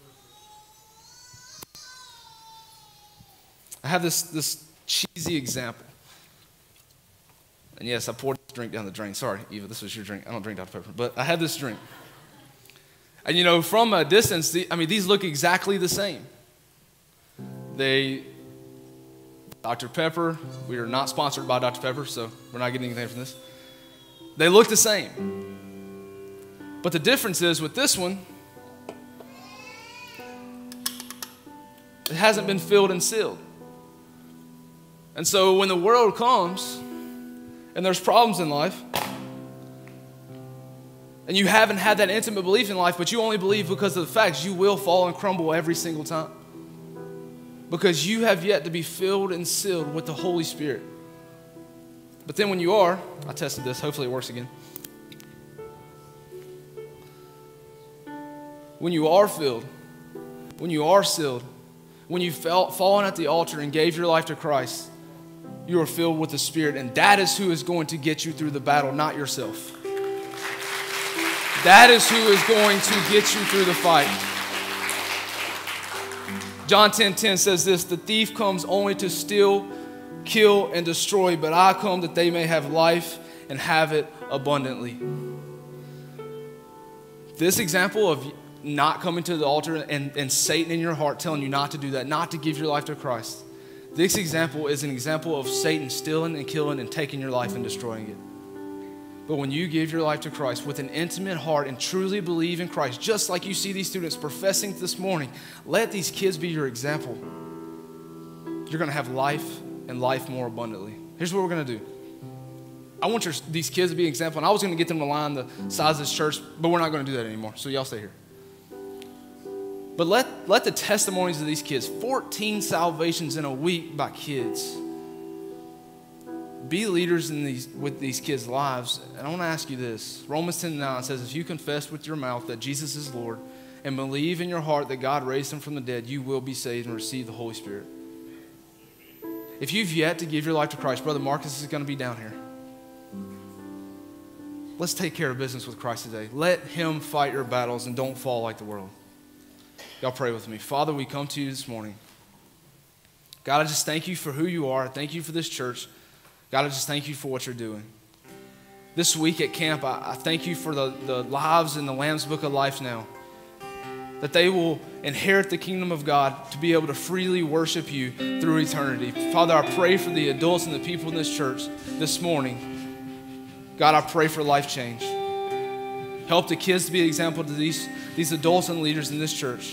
I have this, this cheesy example. And yes, I poured this drink down the drain. Sorry, Eva, this was your drink. I don't drink Doctor Pepper. But I had this drink. And you know, from a distance, the, I mean, these look exactly the same. They, Doctor Pepper, we are not sponsored by Doctor Pepper, so we're not getting anything from this. They look the same. But the difference is with this one, it hasn't been filled and sealed. And so when the world comes and there's problems in life, and you haven't had that intimate belief in life, but you only believe because of the facts, you will fall and crumble every single time. Because you have yet to be filled and sealed with the Holy Spirit. But then when you are, I tested this, hopefully it works again. When you are filled, when you are sealed, when you've fallen at the altar and gave your life to Christ, you are filled with the Spirit, and that is who is going to get you through the battle, not yourself. That is who is going to get you through the fight. John ten ten says this, the thief comes only to steal, kill, and destroy, but I come that they may have life and have it abundantly. This example of not coming to the altar and, and Satan in your heart telling you not to do that, not to give your life to Christ. This example is an example of Satan stealing and killing and taking your life and destroying it. But when you give your life to Christ with an intimate heart and truly believe in Christ, just like you see these students professing this morning, let these kids be your example. You're going to have life and life more abundantly. Here's what we're going to do. I want your, these kids to be an example, and I was going to get them to line the size of this church, but we're not going to do that anymore, so y'all stay here. But let, let the testimonies of these kids, fourteen salvations in a week by kids, be leaders in these, with these kids' lives. And I want to ask you this. Romans ten nine says, if you confess with your mouth that Jesus is Lord and believe in your heart that God raised him from the dead, you will be saved and receive the Holy Spirit. If you've yet to give your life to Christ, Brother Marcus is going to be down here. Let's take care of business with Christ today. Let him fight your battles and don't fall like the world. Y'all pray with me. Father, we come to you this morning. God, I just thank you for who you are. Thank you for this church. God, I just thank you for what you're doing. This week at camp, I, I thank you for the, the lives in the Lamb's Book of Life now, that they will inherit the kingdom of God to be able to freely worship you through eternity. Father, I pray for the adults and the people in this church this morning. God, I pray for life change. Help the kids to be an example to these, these adults and leaders in this church.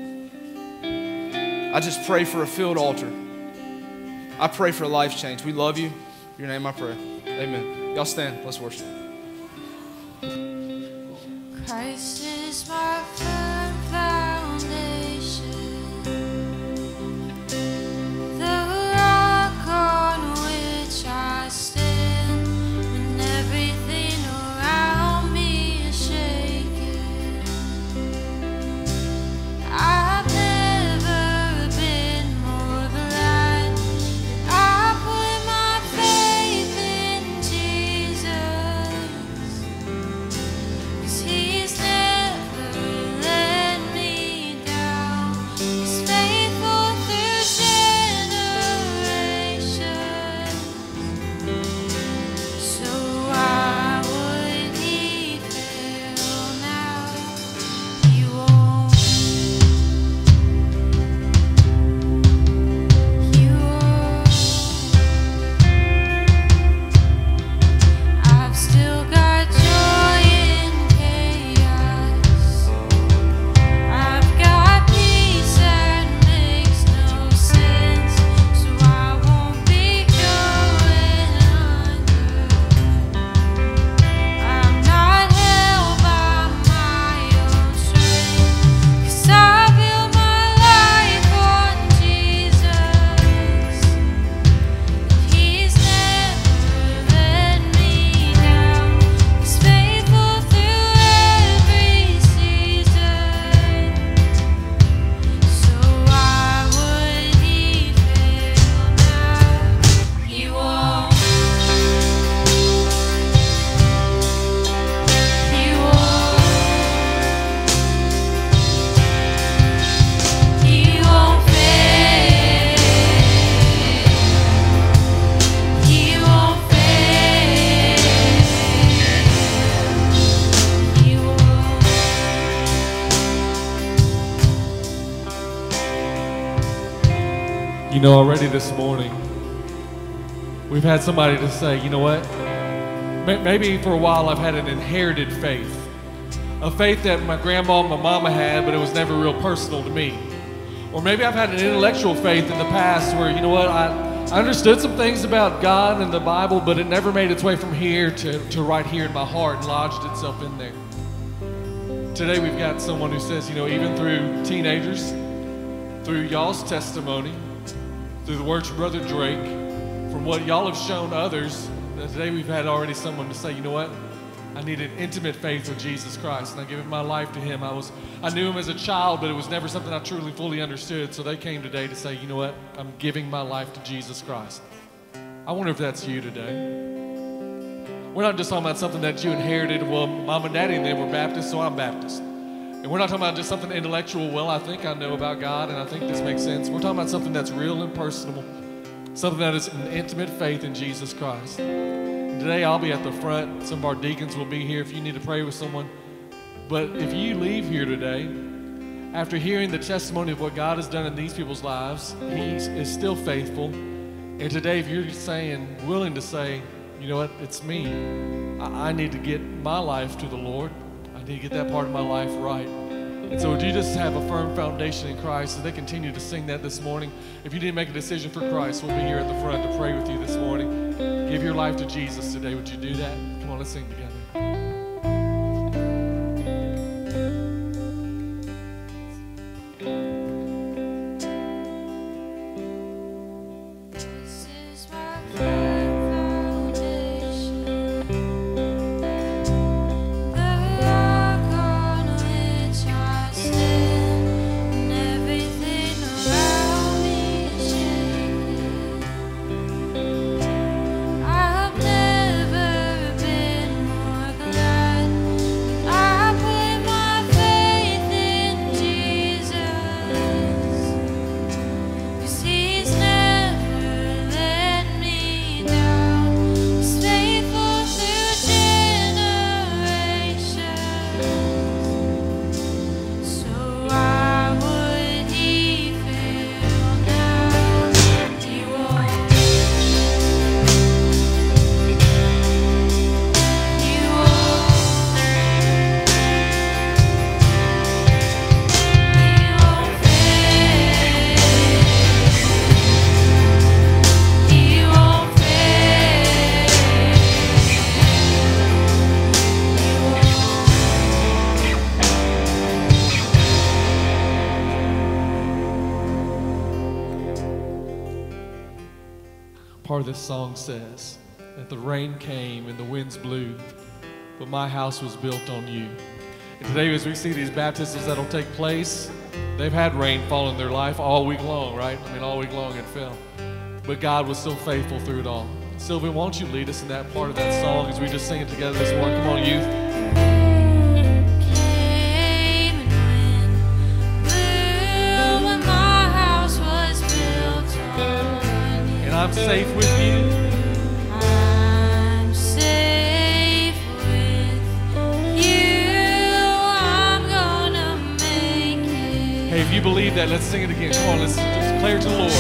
I just pray for a filled altar. I pray for life change. We love you. In your name I pray. Amen. Y'all stand. Let's worship. Christ is my firm foundation, the rock on which I stand when everything around me is shaking. I've never been more glad that I put my faith in Jesus, 'cause he's never let me down. He's faithful through generations. So why would he fail now? He won't. He won't. I've still got joy in chaos. I've got peace that makes no sense. So I won't be going under. I'm not held by my own strength, 'cause I build my life on Jesus. He's never let me down. He's faithful through every season. So why would he fail now? He won't. He won't. He won't fail. He won't fail. He won't. You know, already this morning, we've had somebody to say, you know what? May- Maybe for a while I've had an inherited faith. A faith that my grandma and my mama had, but it was never real personal to me. Or maybe I've had an intellectual faith in the past where, you know what, I, I understood some things about God and the Bible, but it never made its way from here to, to right here in my heart and lodged itself in there. Today we've got someone who says, you know, even through teenagers, through y'all's testimony, through the words of Brother Drake, from what y'all have shown others, that today we've had already someone to say, you know what, I need an intimate faith with Jesus Christ, and I give my life to him. I was, I knew him as a child, but it was never something I truly fully understood, so they came today to say, you know what, I'm giving my life to Jesus Christ. I wonder if that's you today. We're not just talking about something that you inherited. Well, mom and daddy and them were Baptist, so I'm Baptist. And we're not talking about just something intellectual. Well, I think I know about God, and I think this makes sense. We're talking about something that's real and personal, something that is an intimate faith in Jesus Christ. And today I'll be at the front. Some of our deacons will be here if you need to pray with someone. But if you leave here today, after hearing the testimony of what God has done in these people's lives, he is still faithful. And today, if you're saying, willing to say, you know what, it's me. I, I need to get my life to the Lord. I need to get that part of my life right. And so would you just have a firm foundation in Christ as they continue to sing that this morning? If you didn't make a decision for Christ, we'll be here at the front to pray with you this morning. Give your life to Jesus today. Would you do that? Come on, let's sing together. I've never been more glad part of this song says that the rain came and the winds blew, but my house was built on you. And today, as we see these baptisms that'll take place, they've had rain fall in their life all week long, right? I mean, all week long it fell. But God was still faithful through it all. Sylvia, won't you lead us in that part of that song as we just sing it together this morning? Come on, youth. And I'm safe with you. I'm safe with you. I'm gonna make it. Hey, if you believe that, let's sing it again. Come on, let's just declare it to the Lord.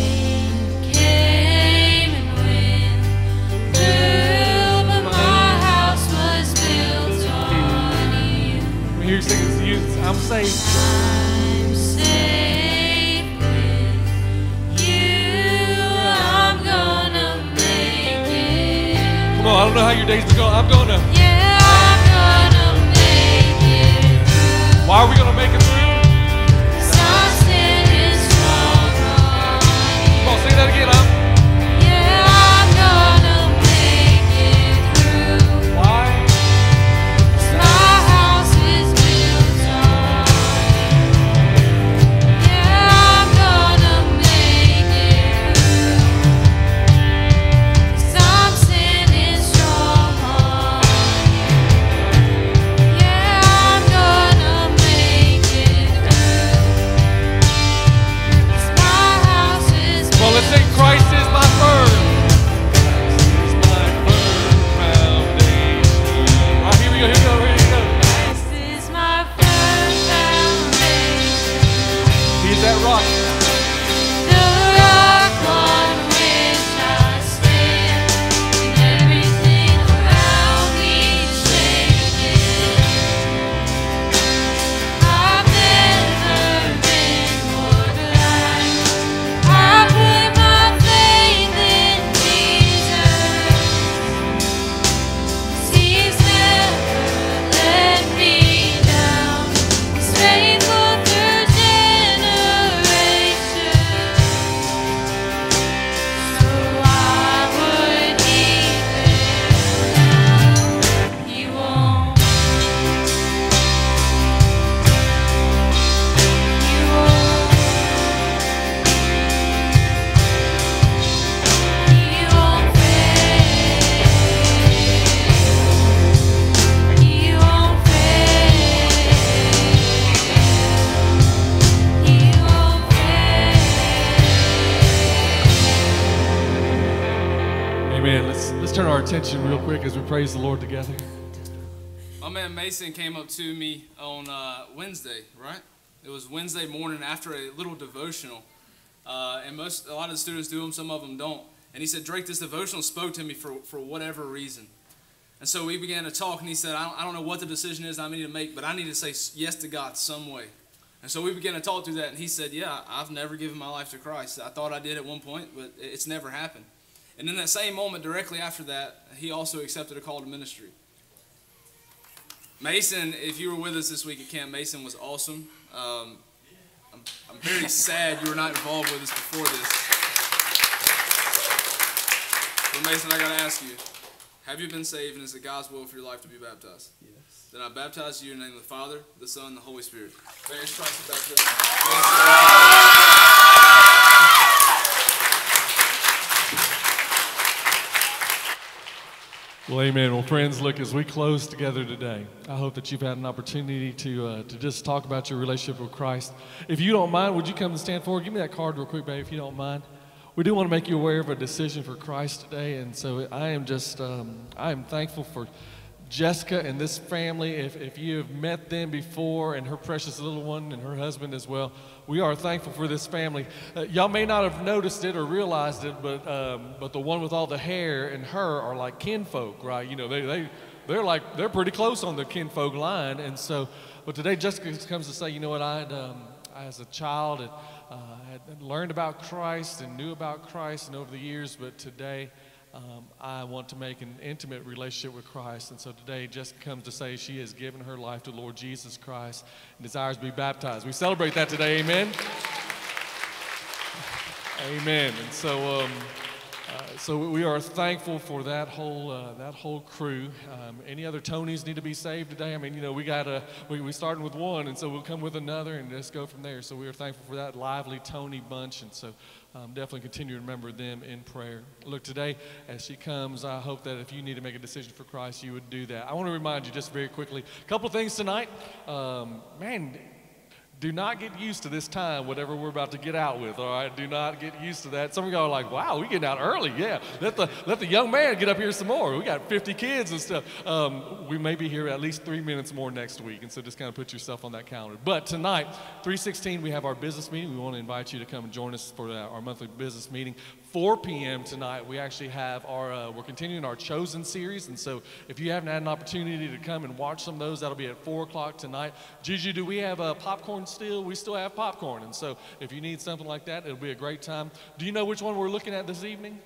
Came and went through, but my house was built on you. Let me hear you sing it to you. I'm safe. I'm safe with you. I'm gonna make it. Come on, I don't know how your day's been going. I'm gonna. Yeah, I'm gonna make it through. Why are we gonna make it through? 'Cause I'm standing strong on you. Come on, say that again. I'm. Yeah, I'm gonna make it through. Why? 'Cause my house is built on you. Yeah, I'm gonna make it through. 'Cause I'm standing strong on you. Yeah, I'm gonna make it through. 'Cause my house is Come on, let's sing Christ is my firm. Christ is my firm foundation. All right, here we go, here we go, here we go. Christ is my firm foundation. He's that rock. The rock on which I stand, and everything around me is shaking. I've never been more glad. I put my faith in Jesus. He's never let me down. He's faithful through generations. So why would he fail now? He won't. He won't. He won't fail. He won't fail. He won't Amen. Let's let's turn our attention real quick as we praise the Lord together. My man Mason came up to me on uh, Wednesday, right? It was Wednesday morning after a little devotional, uh, and most a lot of the students do them, some of them don't. And he said, "Drake, this devotional spoke to me for for whatever reason." And so we began to talk, and he said, I don't, I don't know what the decision is I need to make, but I need to say yes to God some way. And so we began to talk through that, and he said, yeah, I've never given my life to Christ. I thought I did at one point, but it's never happened. And in that same moment, directly after that, he also accepted a call to ministry. Mason, if you were with us this week at camp, Mason was awesome. Um, I'm, I'm very sad you were not involved with us before this. But Mason, I got to ask you, have you been saved, and is it God's will for your life to be baptized? Yes. Then I baptize you in the name of the Father, the Son, and the Holy Spirit. Various Christ of baptism. Well, amen. Well, friends, look, as we close together today, I hope that you've had an opportunity to uh, to just talk about your relationship with Christ. If you don't mind, would you come and stand forward? Give me that card real quick, babe, if you don't mind. We do want to make you aware of a decision for Christ today, and so I am just, um, I am thankful for Jessica and this family. If, if you have met them before, and her precious little one and her husband as well, we are thankful for this family. Uh, y'all may not have noticed it or realized it, but um, but the one with all the hair and her are like kinfolk, right? You know, they they they're like they're pretty close on the kinfolk line, and so. But today, Jessica comes to say, you know what, I had um, I, as a child had, uh, had learned about Christ and knew about Christ, and over the years, but today. Um, I want to make an intimate relationship with Christ. And so today Jessica comes to say she has given her life to Lord Jesus Christ and desires to be baptized. We celebrate that today, amen? Amen. And so um, uh, so we are thankful for that whole uh, that whole crew. Um, any other Tonys need to be saved today? I mean, you know, we got a, we, we started with one, and so we'll come with another and just go from there. So we are thankful for that lively Tony bunch. And so Um, definitely continue to remember them in prayer. Look, today, as she comes, I hope that if you need to make a decision for Christ, you would do that. I want to remind you just very quickly, a couple of things tonight. Um, man, do not get used to this time, whatever we're about to get out with, all right? Do not get used to that. Some of y'all are like, wow, we getting out early. Yeah, let the let the young man get up here some more. We got fifty kids and stuff. Um, we may be here at least three minutes more next week, and so just kind of put yourself on that calendar. But tonight, three sixteen, we have our business meeting. We want to invite you to come and join us for our monthly business meeting. four p.m. tonight, we actually have our, uh, we're continuing our Chosen series, and so if you haven't had an opportunity to come and watch some of those, that'll be at four o'clock tonight. Gigi, do we have uh, popcorn still? We still have popcorn, and so if you need something like that, it'll be a great time. Do you know which one we're looking at this evening?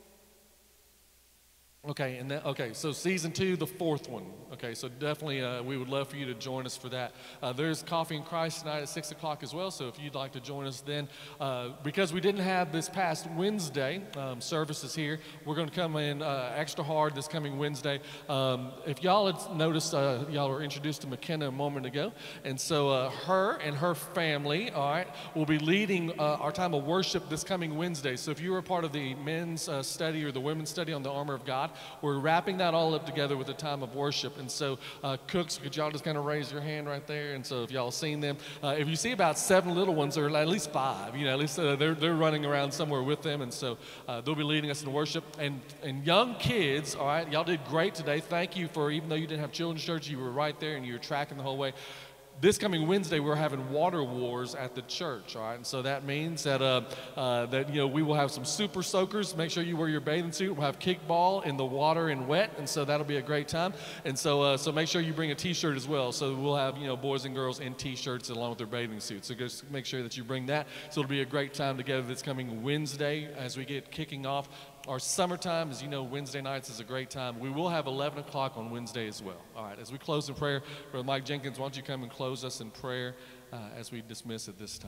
Okay, and then, okay, so season two, the fourth one. Okay, so definitely uh, we would love for you to join us for that. Uh, there's Coffee and Christ tonight at six o'clock as well, so if you'd like to join us then. Uh, because we didn't have this past Wednesday um, services here, we're going to come in uh, extra hard this coming Wednesday. Um, if y'all had noticed, uh, y'all were introduced to McKenna a moment ago, and so uh, her and her family, all right, will be leading uh, our time of worship this coming Wednesday. So if you were a part of the men's uh, study or the women's study on the armor of God, we're wrapping that all up together with a time of worship. And so, uh, cooks, could y'all just kind of raise your hand right there? And so if y'all seen them, uh, if you see about seven little ones, or at least five, you know, at least uh, they're, they're running around somewhere with them. And so uh, they'll be leading us in worship. And, and young kids, all right, y'all did great today. Thank you for, even though you didn't have children's church, you were right there and you were tracking the whole way. This coming Wednesday, we're having water wars at the church, all right? And so that means that, uh, uh, that you know, we will have some super soakers. Make sure you wear your bathing suit. We'll have kickball in the water and wet, and so that'll be a great time. And so uh, so make sure you bring a T-shirt as well. So we'll have, you know, boys and girls in T-shirts along with their bathing suits. So just make sure that you bring that. So it'll be a great time together this coming Wednesday as we get kicking off. Our summertime, as you know, Wednesday nights is a great time. We will have eleven o'clock on Wednesday as well. All right, as we close in prayer, Brother Mike Jenkins, why don't you come and close us in prayer uh, as we dismiss at this time.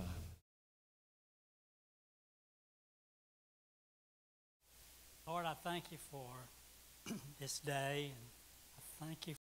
Lord, I thank you for this day, and I thank you